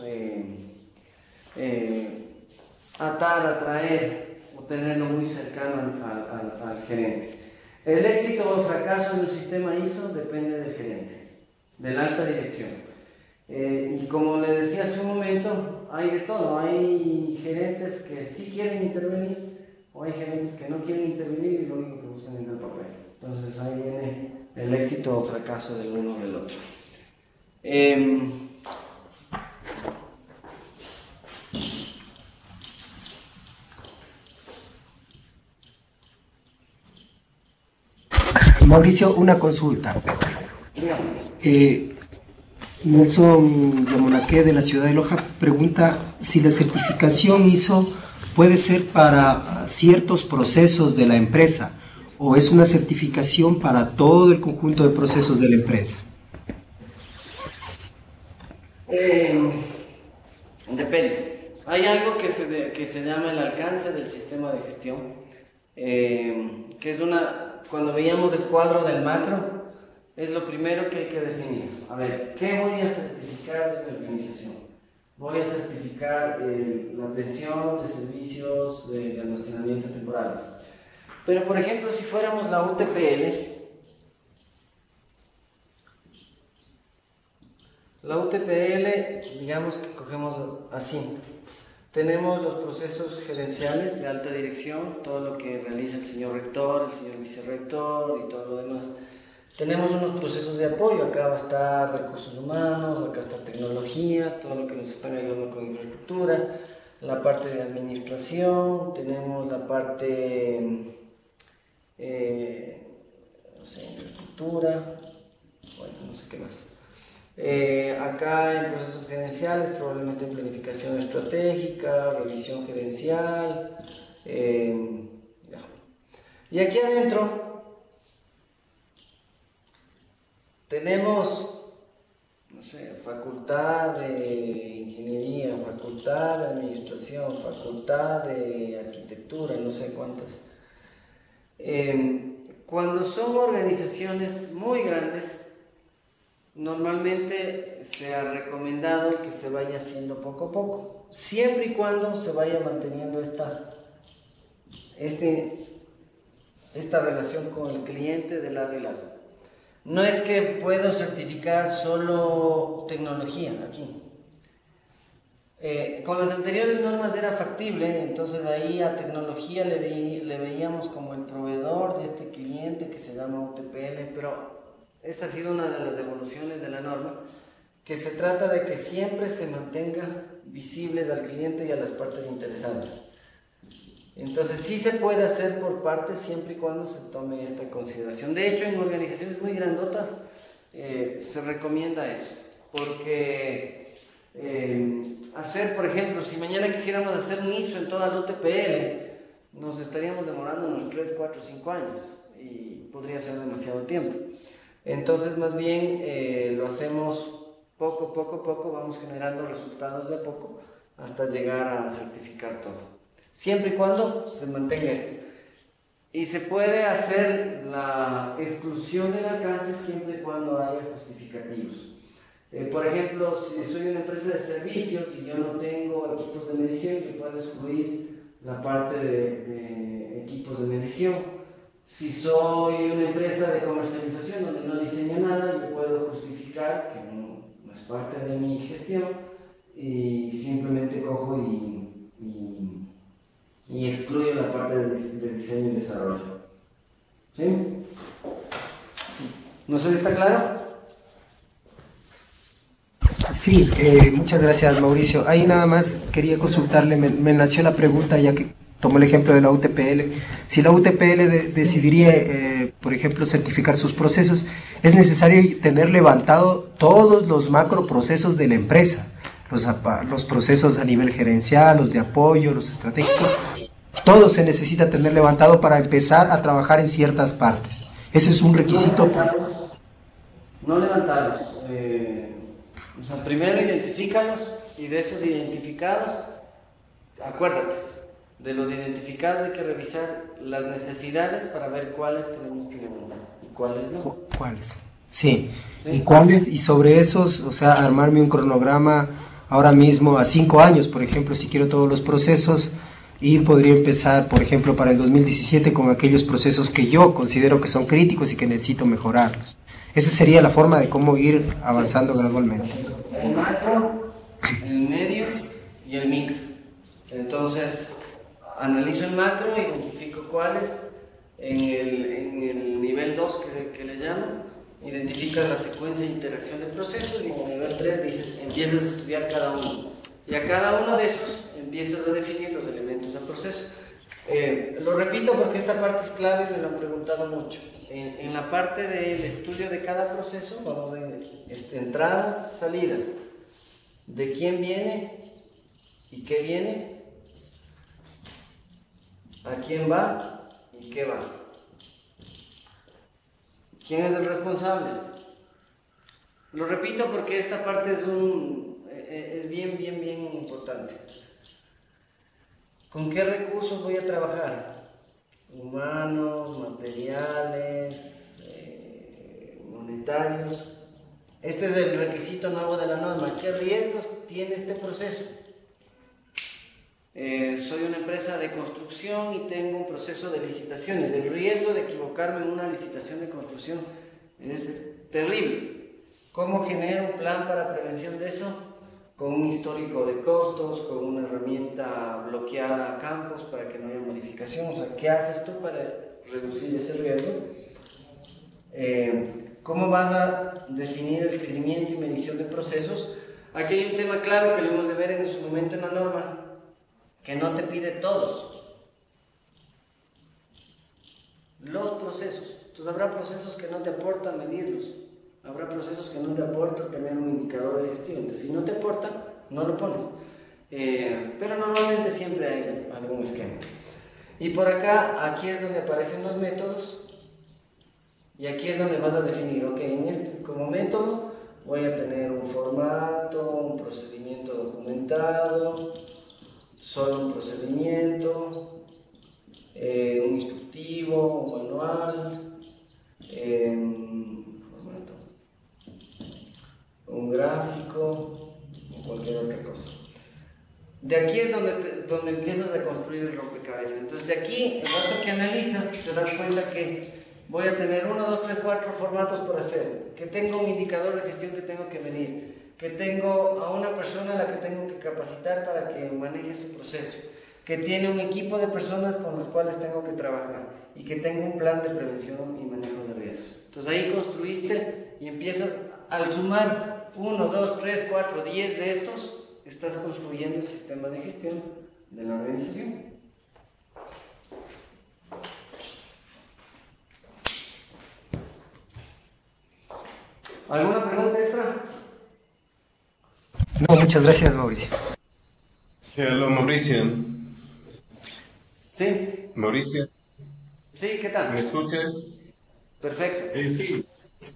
atraer o tenerlo muy cercano al gerente. El éxito o fracaso en un sistema ISO depende del gerente, de la alta dirección. Y como le decía hace un momento, hay de todo. Hay gerentes que sí quieren intervenir o hay gerentes que no quieren intervenir y lo único que buscan es el papel. Entonces ahí viene el éxito o fracaso del uno o del otro. Mauricio, una consulta. Nelson Yamonaque de la ciudad de Loja pregunta si la certificación ISO puede ser para ciertos procesos de la empresa o es una certificación para todo el conjunto de procesos de la empresa. Depende. Hay algo que se llama el alcance del sistema de gestión, que es cuando veíamos el cuadro del macro, es lo primero que hay que definir. A ver, ¿qué voy a certificar de mi organización? Voy a certificar la atención de servicios de almacenamiento temporales. Pero, por ejemplo, si fuéramos la UTPL, digamos que cogemos así. Tenemos los procesos gerenciales de alta dirección, todo lo que realiza el señor rector, el señor vicerrector y todo lo demás. Tenemos unos procesos de apoyo, acá va a estar recursos humanos, acá está tecnología, todo lo que nos están ayudando con infraestructura, la parte de administración, tenemos la parte, infraestructura, bueno, no sé qué más. Acá en procesos gerenciales, probablemente en planificación estratégica, revisión gerencial, y aquí adentro tenemos, facultad de ingeniería, facultad de administración, facultad de arquitectura, no sé cuántas. Cuando son organizaciones muy grandes, normalmente se ha recomendado que se vaya haciendo poco a poco, siempre y cuando se vaya manteniendo esta relación con el cliente de lado y lado. No es que puedo certificar solo tecnología aquí. Con las anteriores normas era factible, entonces ahí a tecnología le veíamos como el proveedor de este cliente que se llama UTPL, pero esta ha sido una de las evoluciones de la norma, que se trata de que siempre se mantenga visibles al cliente y a las partes interesadas. Entonces sí se puede hacer por partes siempre y cuando se tome esta consideración. De hecho, en organizaciones muy grandotas se recomienda eso, porque hacer, por ejemplo, si mañana quisiéramos hacer un ISO en toda la UTPL, nos estaríamos demorando unos 3, 4, 5 años y podría ser demasiado tiempo. Entonces, más bien lo hacemos poco, vamos generando resultados de a poco hasta llegar a certificar todo. Siempre y cuando se mantenga esto. Y se puede hacer la exclusión del alcance siempre y cuando haya justificativos. Por ejemplo, si soy una empresa de servicios y yo no tengo equipos de medición, yo puedo excluir la parte de equipos de medición. Si soy una empresa de comercialización donde no diseño nada, yo puedo justificar que no es parte de mi gestión y simplemente cojo y excluyo la parte de diseño y desarrollo. ¿Sí? No sé si está claro. Sí, muchas gracias, Mauricio. Ahí nada más quería consultarle, me nació la pregunta, ya que tomó el ejemplo de la UTPL. Si la UTPL decidiría, por ejemplo, certificar sus procesos, es necesario tener levantado todos los macroprocesos de la empresa, los procesos a nivel gerencial, los de apoyo, los estratégicos, todo se necesita tener levantado para empezar a trabajar en ciertas partes. Ese es un requisito. No levantados. O sea, primero identifícalos y de esos identificados, acuérdate, de los identificados hay que revisar las necesidades para ver cuáles tenemos que levantar y cuáles no. ¿Cuáles? Sí. ¿Y cuáles? Y sobre esos, o sea, armarme un cronograma ahora mismo a 5 años, por ejemplo, si quiero todos los procesos, y podría empezar, por ejemplo, para el 2017 con aquellos procesos que yo considero que son críticos y que necesito mejorarlos. Esa sería la forma de cómo ir avanzando gradualmente. El macro, el medio y el micro. Entonces, analizo el macro, identifico cuáles. En el nivel 2 que le llamo, identificas la secuencia de interacción de procesos, y en el nivel 3 dices, empiezas a estudiar cada uno. Y a cada uno de esos empiezas a definir los elementos del proceso. Lo repito porque esta parte es clave y me lo han preguntado mucho. En la parte del estudio de cada proceso, vamos a ver entradas, salidas, de quién viene y qué viene, a quién va y qué va, quién es el responsable. Lo repito porque esta parte es bien importante. ¿Con qué recursos voy a trabajar? Humanos, materiales, monetarios. Este es el requisito nuevo de la norma. ¿Qué riesgos tiene este proceso? Soy una empresa de construcción y tengo un proceso de licitaciones. El riesgo de equivocarme en una licitación de construcción es terrible. ¿Cómo genero un plan para prevención de eso? Con un histórico de costos, con una herramienta bloqueada a campos para que no haya modificación. O sea, ¿qué haces tú para reducir ese riesgo? ¿Cómo vas a definir el seguimiento y medición de procesos? Aquí hay un tema clave que lo hemos de ver en su momento en la norma, que no te pide todos los procesos. Entonces habrá procesos que no te aportan medirlos, habrá procesos que no te aportan tener un indicador de gestión. Entonces, si no te aportan, no lo pones. Pero normalmente siempre hay algún esquema. Y por acá, aquí es donde aparecen los métodos. Y aquí es donde vas a definir, ok, como método voy a tener un formato, un procedimiento documentado, solo un procedimiento, un instructivo, un manual, formato. gráfico o cualquier otra cosa. De aquí es donde empiezas a construir el rompecabezas. Entonces de aquí, el rato que analizas, te das cuenta que voy a tener 1, 2, 3, 4 formatos por hacer, que tengo un indicador de gestión que tengo que medir, que tengo a una persona a la que tengo que capacitar para que maneje su proceso, que tiene un equipo de personas con las cuales tengo que trabajar y que tengo un plan de prevención y manejo de riesgos. Entonces ahí construiste y empiezas, al sumar 1, 2, 3, 4, 10 de estos, estás construyendo el sistema de gestión de la organización. ¿Alguna pregunta extra? No, muchas gracias, Mauricio. Sí, hola, Mauricio. ¿Sí? Mauricio, ¿Sí? ¿Qué tal? ¿me escuchas? Perfecto. Sí.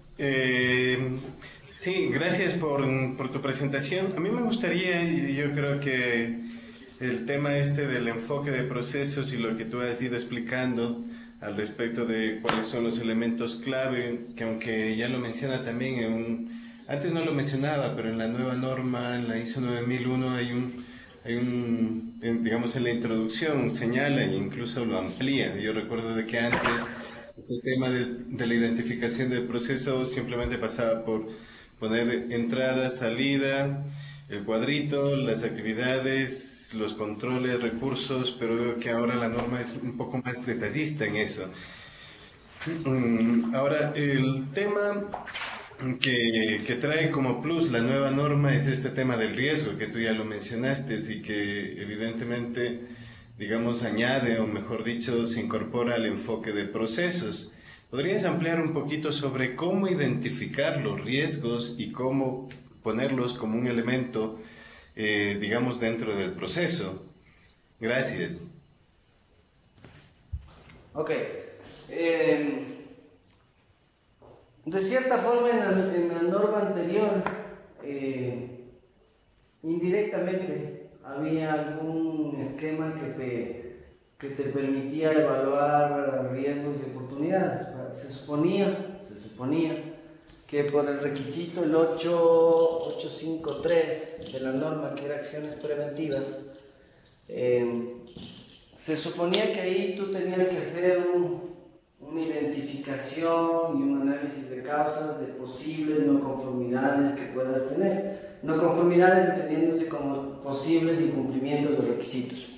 Sí, gracias por tu presentación. A mí me gustaría, y yo creo que el tema este del enfoque de procesos y lo que tú has ido explicando al respecto de cuáles son los elementos clave, que aunque ya lo menciona también antes no lo mencionaba, pero en la nueva norma, en la ISO 9001, digamos, en la introducción señala e incluso lo amplía. Yo recuerdo de que antes este tema de la identificación del proceso simplemente pasaba por poner entrada, salida, el cuadrito, las actividades, los controles, recursos, pero veo que ahora la norma es un poco más detallista en eso. Ahora, el tema que trae como plus la nueva norma es este tema del riesgo, que tú ya lo mencionaste y que evidentemente, digamos, añade, o mejor dicho, se incorpora al enfoque de procesos. ¿Podrías ampliar un poquito sobre cómo identificar los riesgos y cómo ponerlos como un elemento, digamos, dentro del proceso? Gracias. Ok. De cierta forma, en la norma anterior, indirectamente, había algún esquema que te permitía evaluar riesgos y oportunidades. Se suponía que por el requisito, el 853 de la norma, que era acciones preventivas, se suponía que ahí tú tenías que hacer una identificación y un análisis de causas de posibles no conformidades que puedas tener. No conformidades entendiéndose como posibles incumplimientos de requisitos.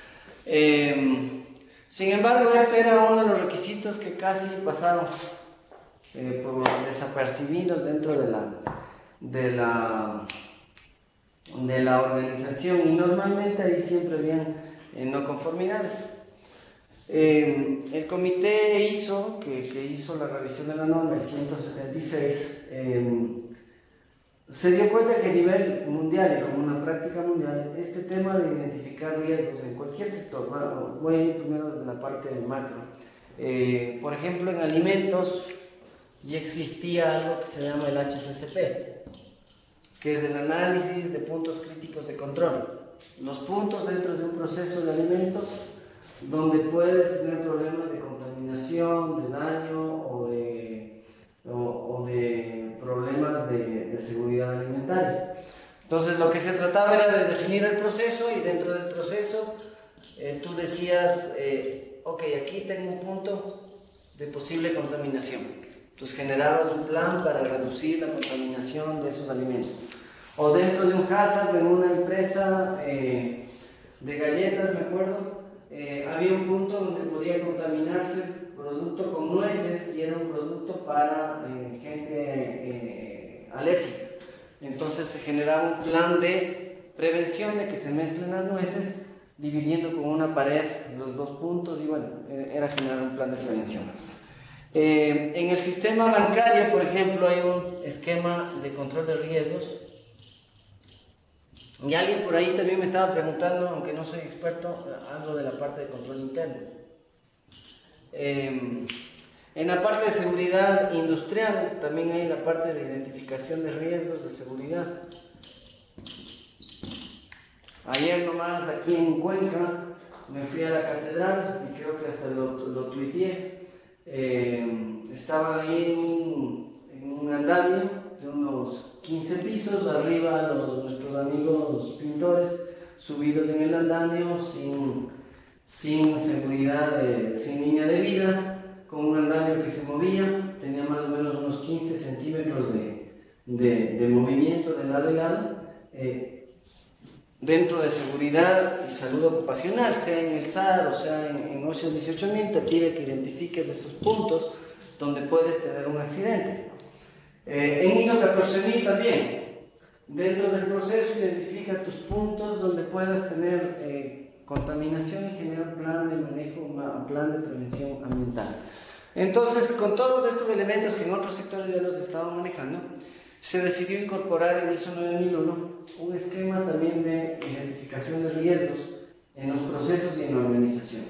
Sin embargo, este era uno de los requisitos que casi pasaron por desapercibidos dentro de la organización, y normalmente ahí siempre habían no conformidades. El comité hizo, que hizo la revisión de la norma, el 176, se dio cuenta que a nivel mundial y como una práctica mundial, este tema de identificar riesgos en cualquier sector, bueno, voy a ir primero desde la parte del macro. Por ejemplo, en alimentos ya existía algo que se llama el HCCP, que es el análisis de puntos críticos de control. Los puntos dentro de un proceso de alimentos donde puedes tener problemas de contaminación, de daño o de problemas de seguridad alimentaria. Entonces lo que se trataba era de definir el proceso, y dentro del proceso tú decías, ok, aquí tengo un punto de posible contaminación. Entonces generabas un plan para reducir la contaminación de esos alimentos. O dentro de un hazard en una empresa de galletas, me acuerdo, había un punto donde podía contaminarse producto con nueces, y era un producto para gente alérgica. Entonces se generaba un plan de prevención de que se mezclen las nueces, dividiendo con una pared los dos puntos, y bueno, era generar un plan de prevención. En el sistema bancario, por ejemplo, hay un esquema de control de riesgos. Y alguien por ahí también me estaba preguntando, aunque no soy experto, algo de la parte de control interno. En la parte de seguridad industrial también hay la parte de identificación de riesgos de seguridad. Ayer nomás aquí en Cuenca me fui a la catedral y creo que hasta lo tuiteé. Estaba ahí en un andamio de unos 15 pisos, arriba nuestros amigos pintores, subidos en el andamio, sin seguridad, sin línea de vida, con un andamio que se movía, tenía más o menos unos 15 centímetros de movimiento de lado a lado, dentro de seguridad y salud ocupacional, sea en el SAR o sea en OSHA 18000, te pide que identifiques esos puntos donde puedes tener un accidente. En ISO 14000 también, dentro del proceso identifica tus puntos donde puedas tener contaminación y genera un plan de manejo, un plan de prevención ambiental. Entonces, con todos estos elementos que en otros sectores ya los estaban manejando, se decidió incorporar en ISO 9001 un esquema también de identificación de riesgos en los procesos y en la organización.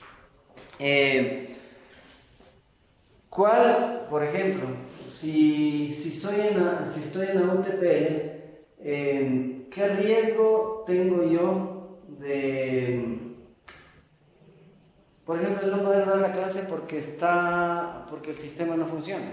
¿Cuál, por ejemplo, si estoy en la UTPL, qué riesgo tengo yo de, por ejemplo, no poder dar la clase porque el sistema no funciona?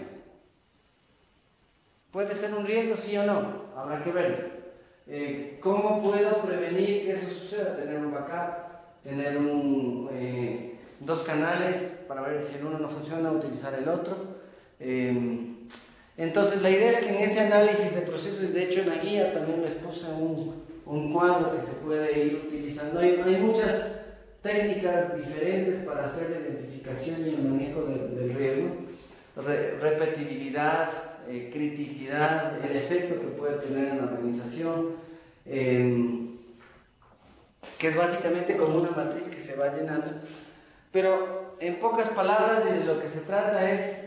¿Puede ser un riesgo, sí o no? Habrá que verlo. ¿Cómo puedo prevenir que eso suceda? Tener un backup, tener dos canales para ver si el uno no funciona, utilizar el otro. Entonces la idea es que en ese análisis de procesos, y de hecho en la guía también les puse un cuadro que se puede ir utilizando. Hay muchas técnicas diferentes para hacer la identificación y el manejo del riesgo. Repetibilidad, criticidad, el efecto que puede tener en la organización, que es básicamente como una matriz que se va llenando. Pero en pocas palabras, de lo que se trata es: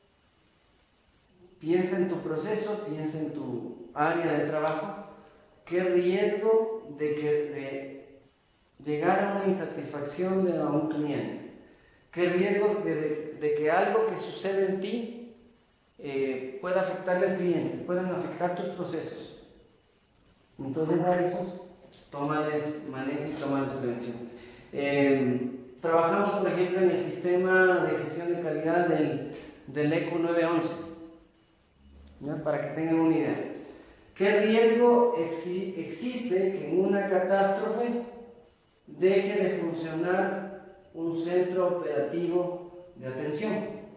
piensa en tu proceso, piensa en tu área de trabajo, qué riesgo de llegar a una insatisfacción a un cliente, qué riesgo de que algo que sucede en ti pueda afectarle al cliente, puedan afectar tus procesos. Entonces a esos tómales manejo y tómales prevención. Trabajamos, por ejemplo, en el sistema de gestión de calidad del ECU 911, ¿no? Para que tengan una idea. ¿Qué riesgo existe que en una catástrofe deje de funcionar un centro operativo de atención?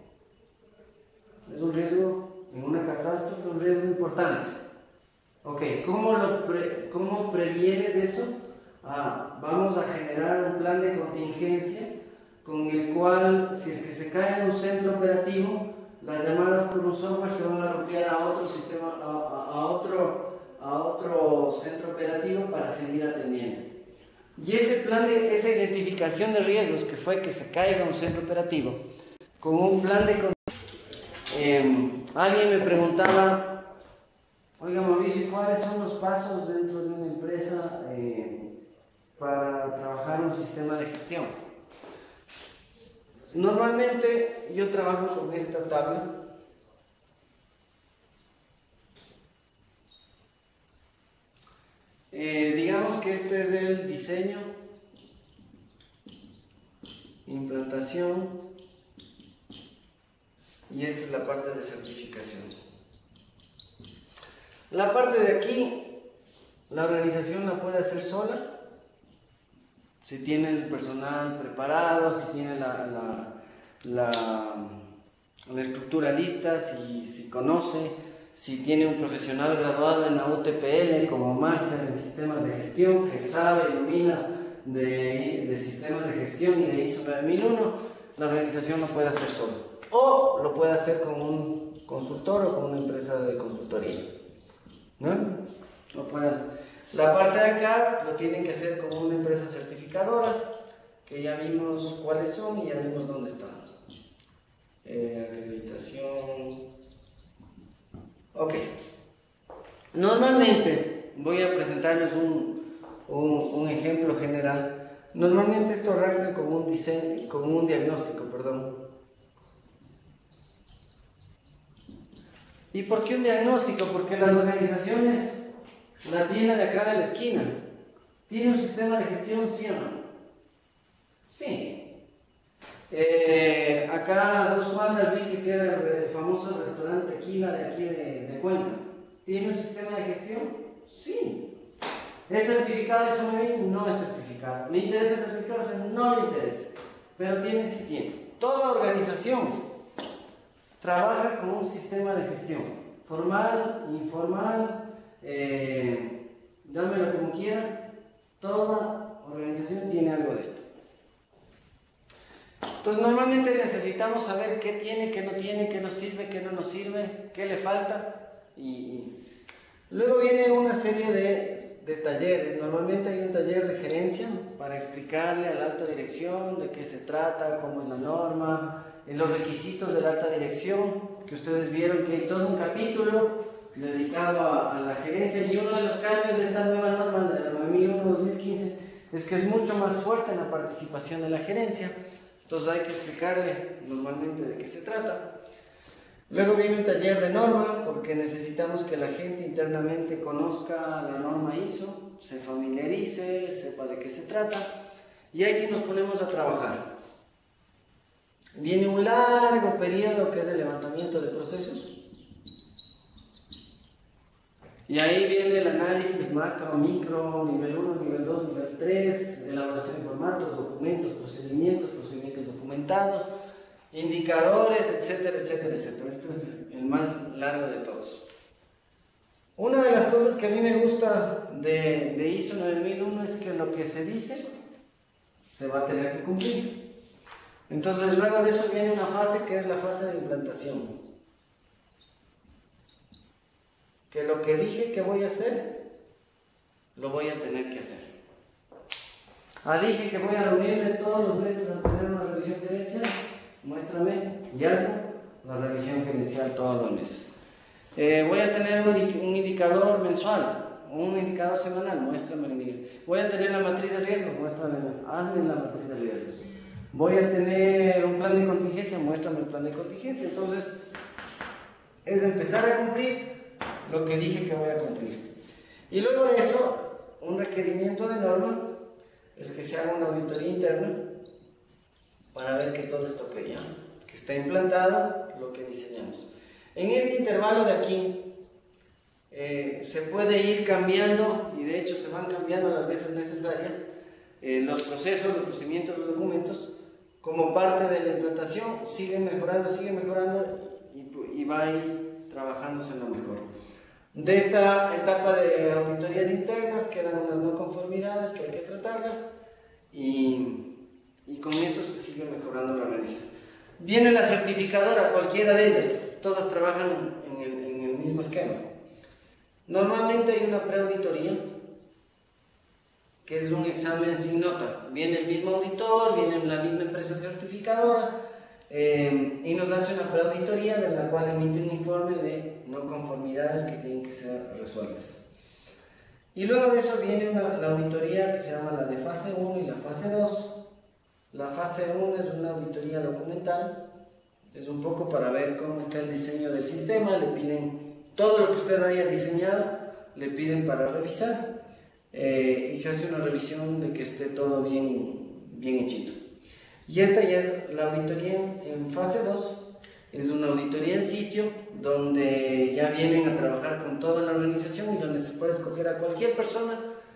Es un riesgo, en una catástrofe, un riesgo importante. Ok, ¿cómo previenes eso? Vamos a generar un plan de contingencia con el cual, si es que se cae en un centro operativo, las llamadas por un software se van a rutear a otro sistema, a otro centro operativo para seguir atendiendo. Y ese plan esa identificación de riesgos, que fue que se caiga un centro operativo, con un plan de alguien me preguntaba: oiga, Mauricio, ¿cuáles son los pasos dentro de una empresa para trabajar un sistema de gestión? Normalmente yo trabajo con esta tabla. Digamos que este es el diseño, implantación, y esta es la parte de certificación. La parte de aquí, la organización la puede hacer sola, si tiene el personal preparado, si tiene la estructura lista, si conoce, si tiene un profesional graduado en la UTPL como máster en sistemas de gestión, que sabe y domina de sistemas de gestión y de ISO 9001, la organización lo puede hacer sola. O lo puede hacer con un consultor o con una empresa de consultoría, ¿no? Lo puede hacer. La parte de acá lo tienen que hacer con una empresa certificadora, que ya vimos cuáles son y ya vimos dónde están. Acreditación. Ok. Normalmente, voy a presentarles un ejemplo general. Normalmente esto arranca con un diagnóstico, perdón. ¿Y por qué un diagnóstico? Porque las organizaciones, la tienda de acá de la esquina, ¿tiene un sistema de gestión, sí o no? Sí. Acá a 2 cuadras vi que queda el famoso restaurante Tequila de aquí de Cuenca. ¿Tiene un sistema de gestión? Sí. ¿Es certificado eso? No es certificado. ¿Le interesa certificarse? No le interesa. Pero tiene, sí tiene. Toda organización trabaja con un sistema de gestión. Formal, informal, llámelo como quiera. Toda organización tiene algo de esto. Entonces normalmente necesitamos saber qué tiene, qué no tiene, qué nos sirve, qué no nos sirve, qué le falta. Y luego viene una serie de talleres. Normalmente hay un taller de gerencia para explicarle a la alta dirección de qué se trata, cómo es la norma, los requisitos de la alta dirección, que ustedes vieron que hay todo un capítulo dedicado a la gerencia. Y uno de los cambios de esta nueva norma de la 9001-2015 es que es mucho más fuerte en la participación de la gerencia. Entonces hay que explicarle normalmente de qué se trata. Luego viene un taller de norma, porque necesitamos que la gente internamente conozca la norma ISO, se familiarice, sepa de qué se trata, y ahí sí nos ponemos a trabajar. Viene un largo periodo que es el levantamiento de procesos, y ahí viene el análisis macro, micro, nivel 1, nivel 2, nivel 3, elaboración de formatos, documentos, procedimientos documentados, indicadores, etcétera, etcétera, etcétera. Este es el más largo de todos. Una de las cosas que a mí me gusta de ISO 9001 es que lo que se dice se va a tener que cumplir. Entonces luego de eso viene una fase que es la fase de implantación. Que lo que dije que voy a hacer, lo voy a tener que hacer. Dije que voy a reunirme todos los meses a tener una revisión gerencial. Muéstrame, ya la revisión gerencial todos los meses. Voy a tener un indicador mensual, un indicador semanal, muéstrame el indicador. Voy a tener la matriz de riesgo, muéstrame, hazme la matriz de riesgos. Voy a tener un plan de contingencia, muéstrame el plan de contingencia. Entonces, es empezar a cumplir lo que dije que voy a cumplir. Y luego de eso, un requerimiento de norma es que se haga una auditoría interna para ver que todo esto que ya, que está implantado lo que diseñamos. En este intervalo de aquí se puede ir cambiando, y de hecho se van cambiando las veces necesarias, los procesos, los procedimientos, los documentos, como parte de la implantación, siguen mejorando y va a ir trabajándose en lo mejor. De esta etapa de auditorías internas quedan unas no conformidades que hay que tratarlas y con eso se sigue mejorando la organización. Viene la certificadora, cualquiera de ellas, todas trabajan en el mismo esquema. Normalmente hay una preauditoría, que es un examen sin nota. Viene el mismo auditor, viene la misma empresa certificadora y nos hace una preauditoría de la cual emite un informe de no conformidades que tienen que ser resueltas. Y luego de eso viene la auditoría que se llama la de fase 1 y la fase 2. La fase 1 es una auditoría documental, es un poco para ver cómo está el diseño del sistema, le piden todo lo que usted haya diseñado, le piden para revisar y se hace una revisión de que esté todo bien hechito. Y esta ya es la auditoría en fase 2, es una auditoría en sitio donde ya vienen a trabajar con toda la organización y donde se puede escoger a cualquier persona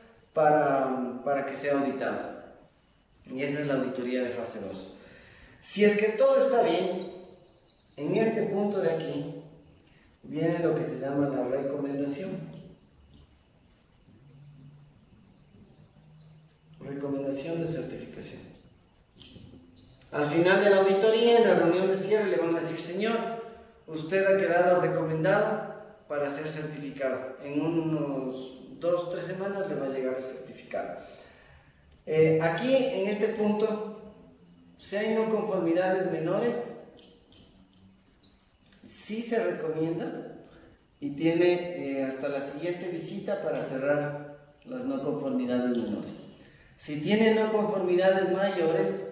para que sea auditada. Y esa es la auditoría de fase 2. Si es que todo está bien, en este punto de aquí viene lo que se llama la recomendación. Recomendación de certificación. Al final de la auditoría, en la reunión de cierre, le van a decir: señor, usted ha quedado recomendado para ser certificado. En unos 2-3 semanas le va a llegar el certificado. Aquí, en este punto, si hay no conformidades menores, sí se recomienda y tiene hasta la siguiente visita para cerrar las no conformidades menores. Si tiene no conformidades mayores,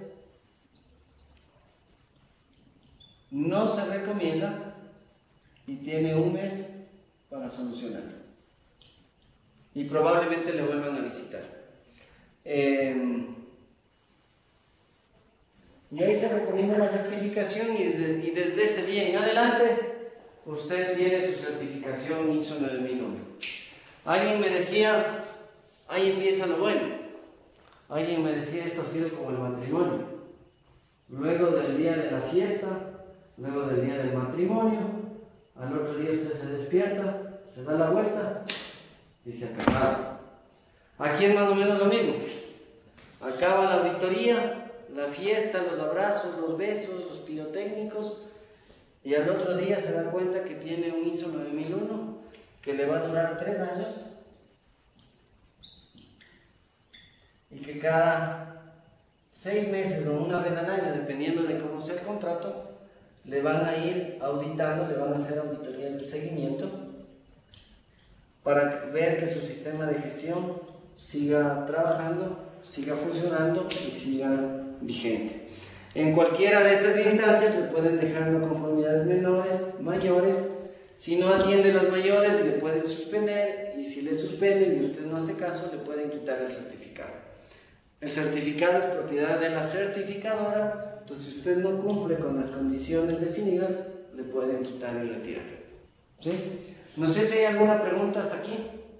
no se recomienda y tiene un mes para solucionar. Y probablemente le vuelvan a visitar. Y ahí se recomienda la certificación y desde ese día en adelante usted tiene su certificación ISO 9001. Alguien me decía, ahí empieza lo bueno. Alguien me decía, esto ha sido como el matrimonio. Luego del día de la fiesta, luego del día del matrimonio, al otro día usted se despierta, se da la vuelta y se acaba. Aquí es más o menos lo mismo. Acaba la auditoría, la fiesta, los abrazos, los besos, los pirotécnicos, y al otro día se da cuenta que tiene un ISO 9001 que le va a durar 3 años y que cada 6 meses o una vez al año, dependiendo de cómo sea el contrato, le van a ir auditando, le van a hacer auditorías de seguimiento para ver que su sistema de gestión siga trabajando, siga funcionando y siga vigente. En cualquiera de estas instancias le pueden dejar no conformidades mayores. Si no atiende las mayores, le pueden suspender, y si le suspenden y usted no hace caso, le pueden quitar el certificado. El certificado es propiedad de la certificadora, entonces si usted no cumple con las condiciones definidas, le pueden quitar y retirar. ¿Sí? No sé si hay alguna pregunta hasta aquí.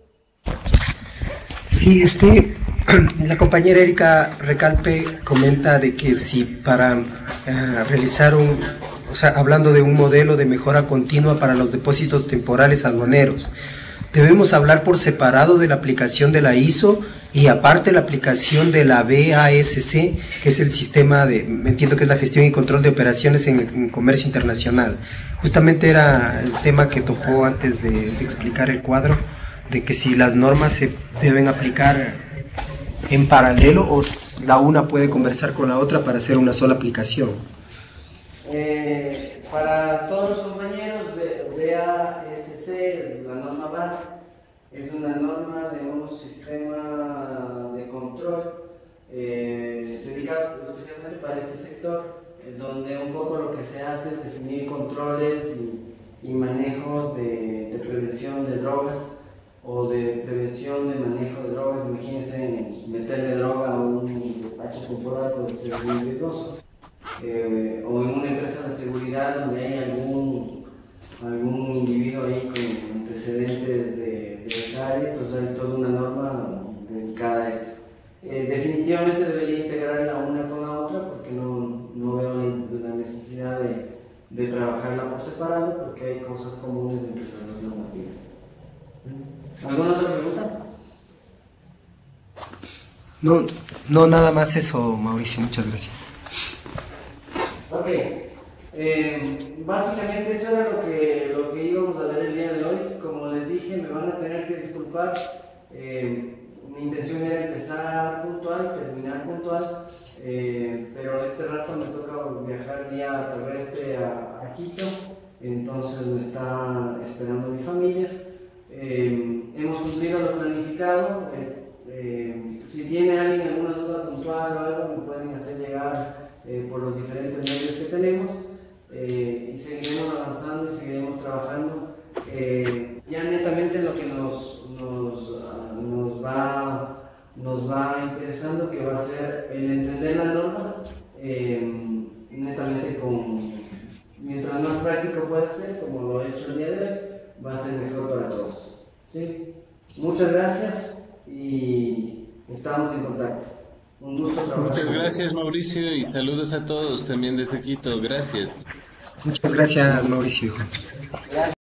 Sí, la compañera Erika Recalpe comenta de que si para realizar hablando de un modelo de mejora continua para los depósitos temporales aduaneros, debemos hablar por separado de la aplicación de la ISO y aparte la aplicación de la BASC, que es el sistema me entiendo que es la gestión y control de operaciones en comercio internacional. Justamente era el tema que topó antes de explicar el cuadro, de que si las normas se deben aplicar en paralelo o la una puede conversar con la otra para hacer una sola aplicación. Para todos los compañeros, BASC es la norma base, es una norma de un sistema de control dedicado especialmente para este sector, donde un poco lo que se hace es definir controles y manejos de prevención de drogas o de prevención de manejo de drogas. Imagínense, meterle droga a un despacho temporal puede ser muy riesgoso. O en una empresa de seguridad donde hay algún individuo ahí con antecedentes de esa área, entonces hay toda una norma dedicada a esto. Definitivamente debería integrar la una con la otra, porque no veo la necesidad de trabajarla por separado, porque hay cosas comunes entre las dos normativas. ¿Alguna otra pregunta? No, nada más eso, Mauricio, muchas gracias. Ok, básicamente eso era lo que íbamos a ver el día de hoy. Como les dije, me van a tener que disculpar. Mi intención era empezar puntual, terminar puntual, pero este rato me toca viajar vía terrestre a Quito, entonces me está esperando mi familia. Hemos cumplido lo planificado. Si tiene alguien alguna duda puntual o algo, me pueden hacer llegar por los diferentes medios que tenemos, y seguiremos avanzando y seguiremos trabajando. Ya netamente lo que nos va interesando, que va a ser el entender la norma, netamente mientras más práctico pueda ser, como lo he hecho el día de hoy, va a ser mejor para todos. ¿Sí? Muchas gracias y estamos en contacto. Un gusto trabajar. Muchas gracias, Mauricio, y saludos a todos también desde Quito. Gracias. Muchas gracias, Mauricio. Gracias.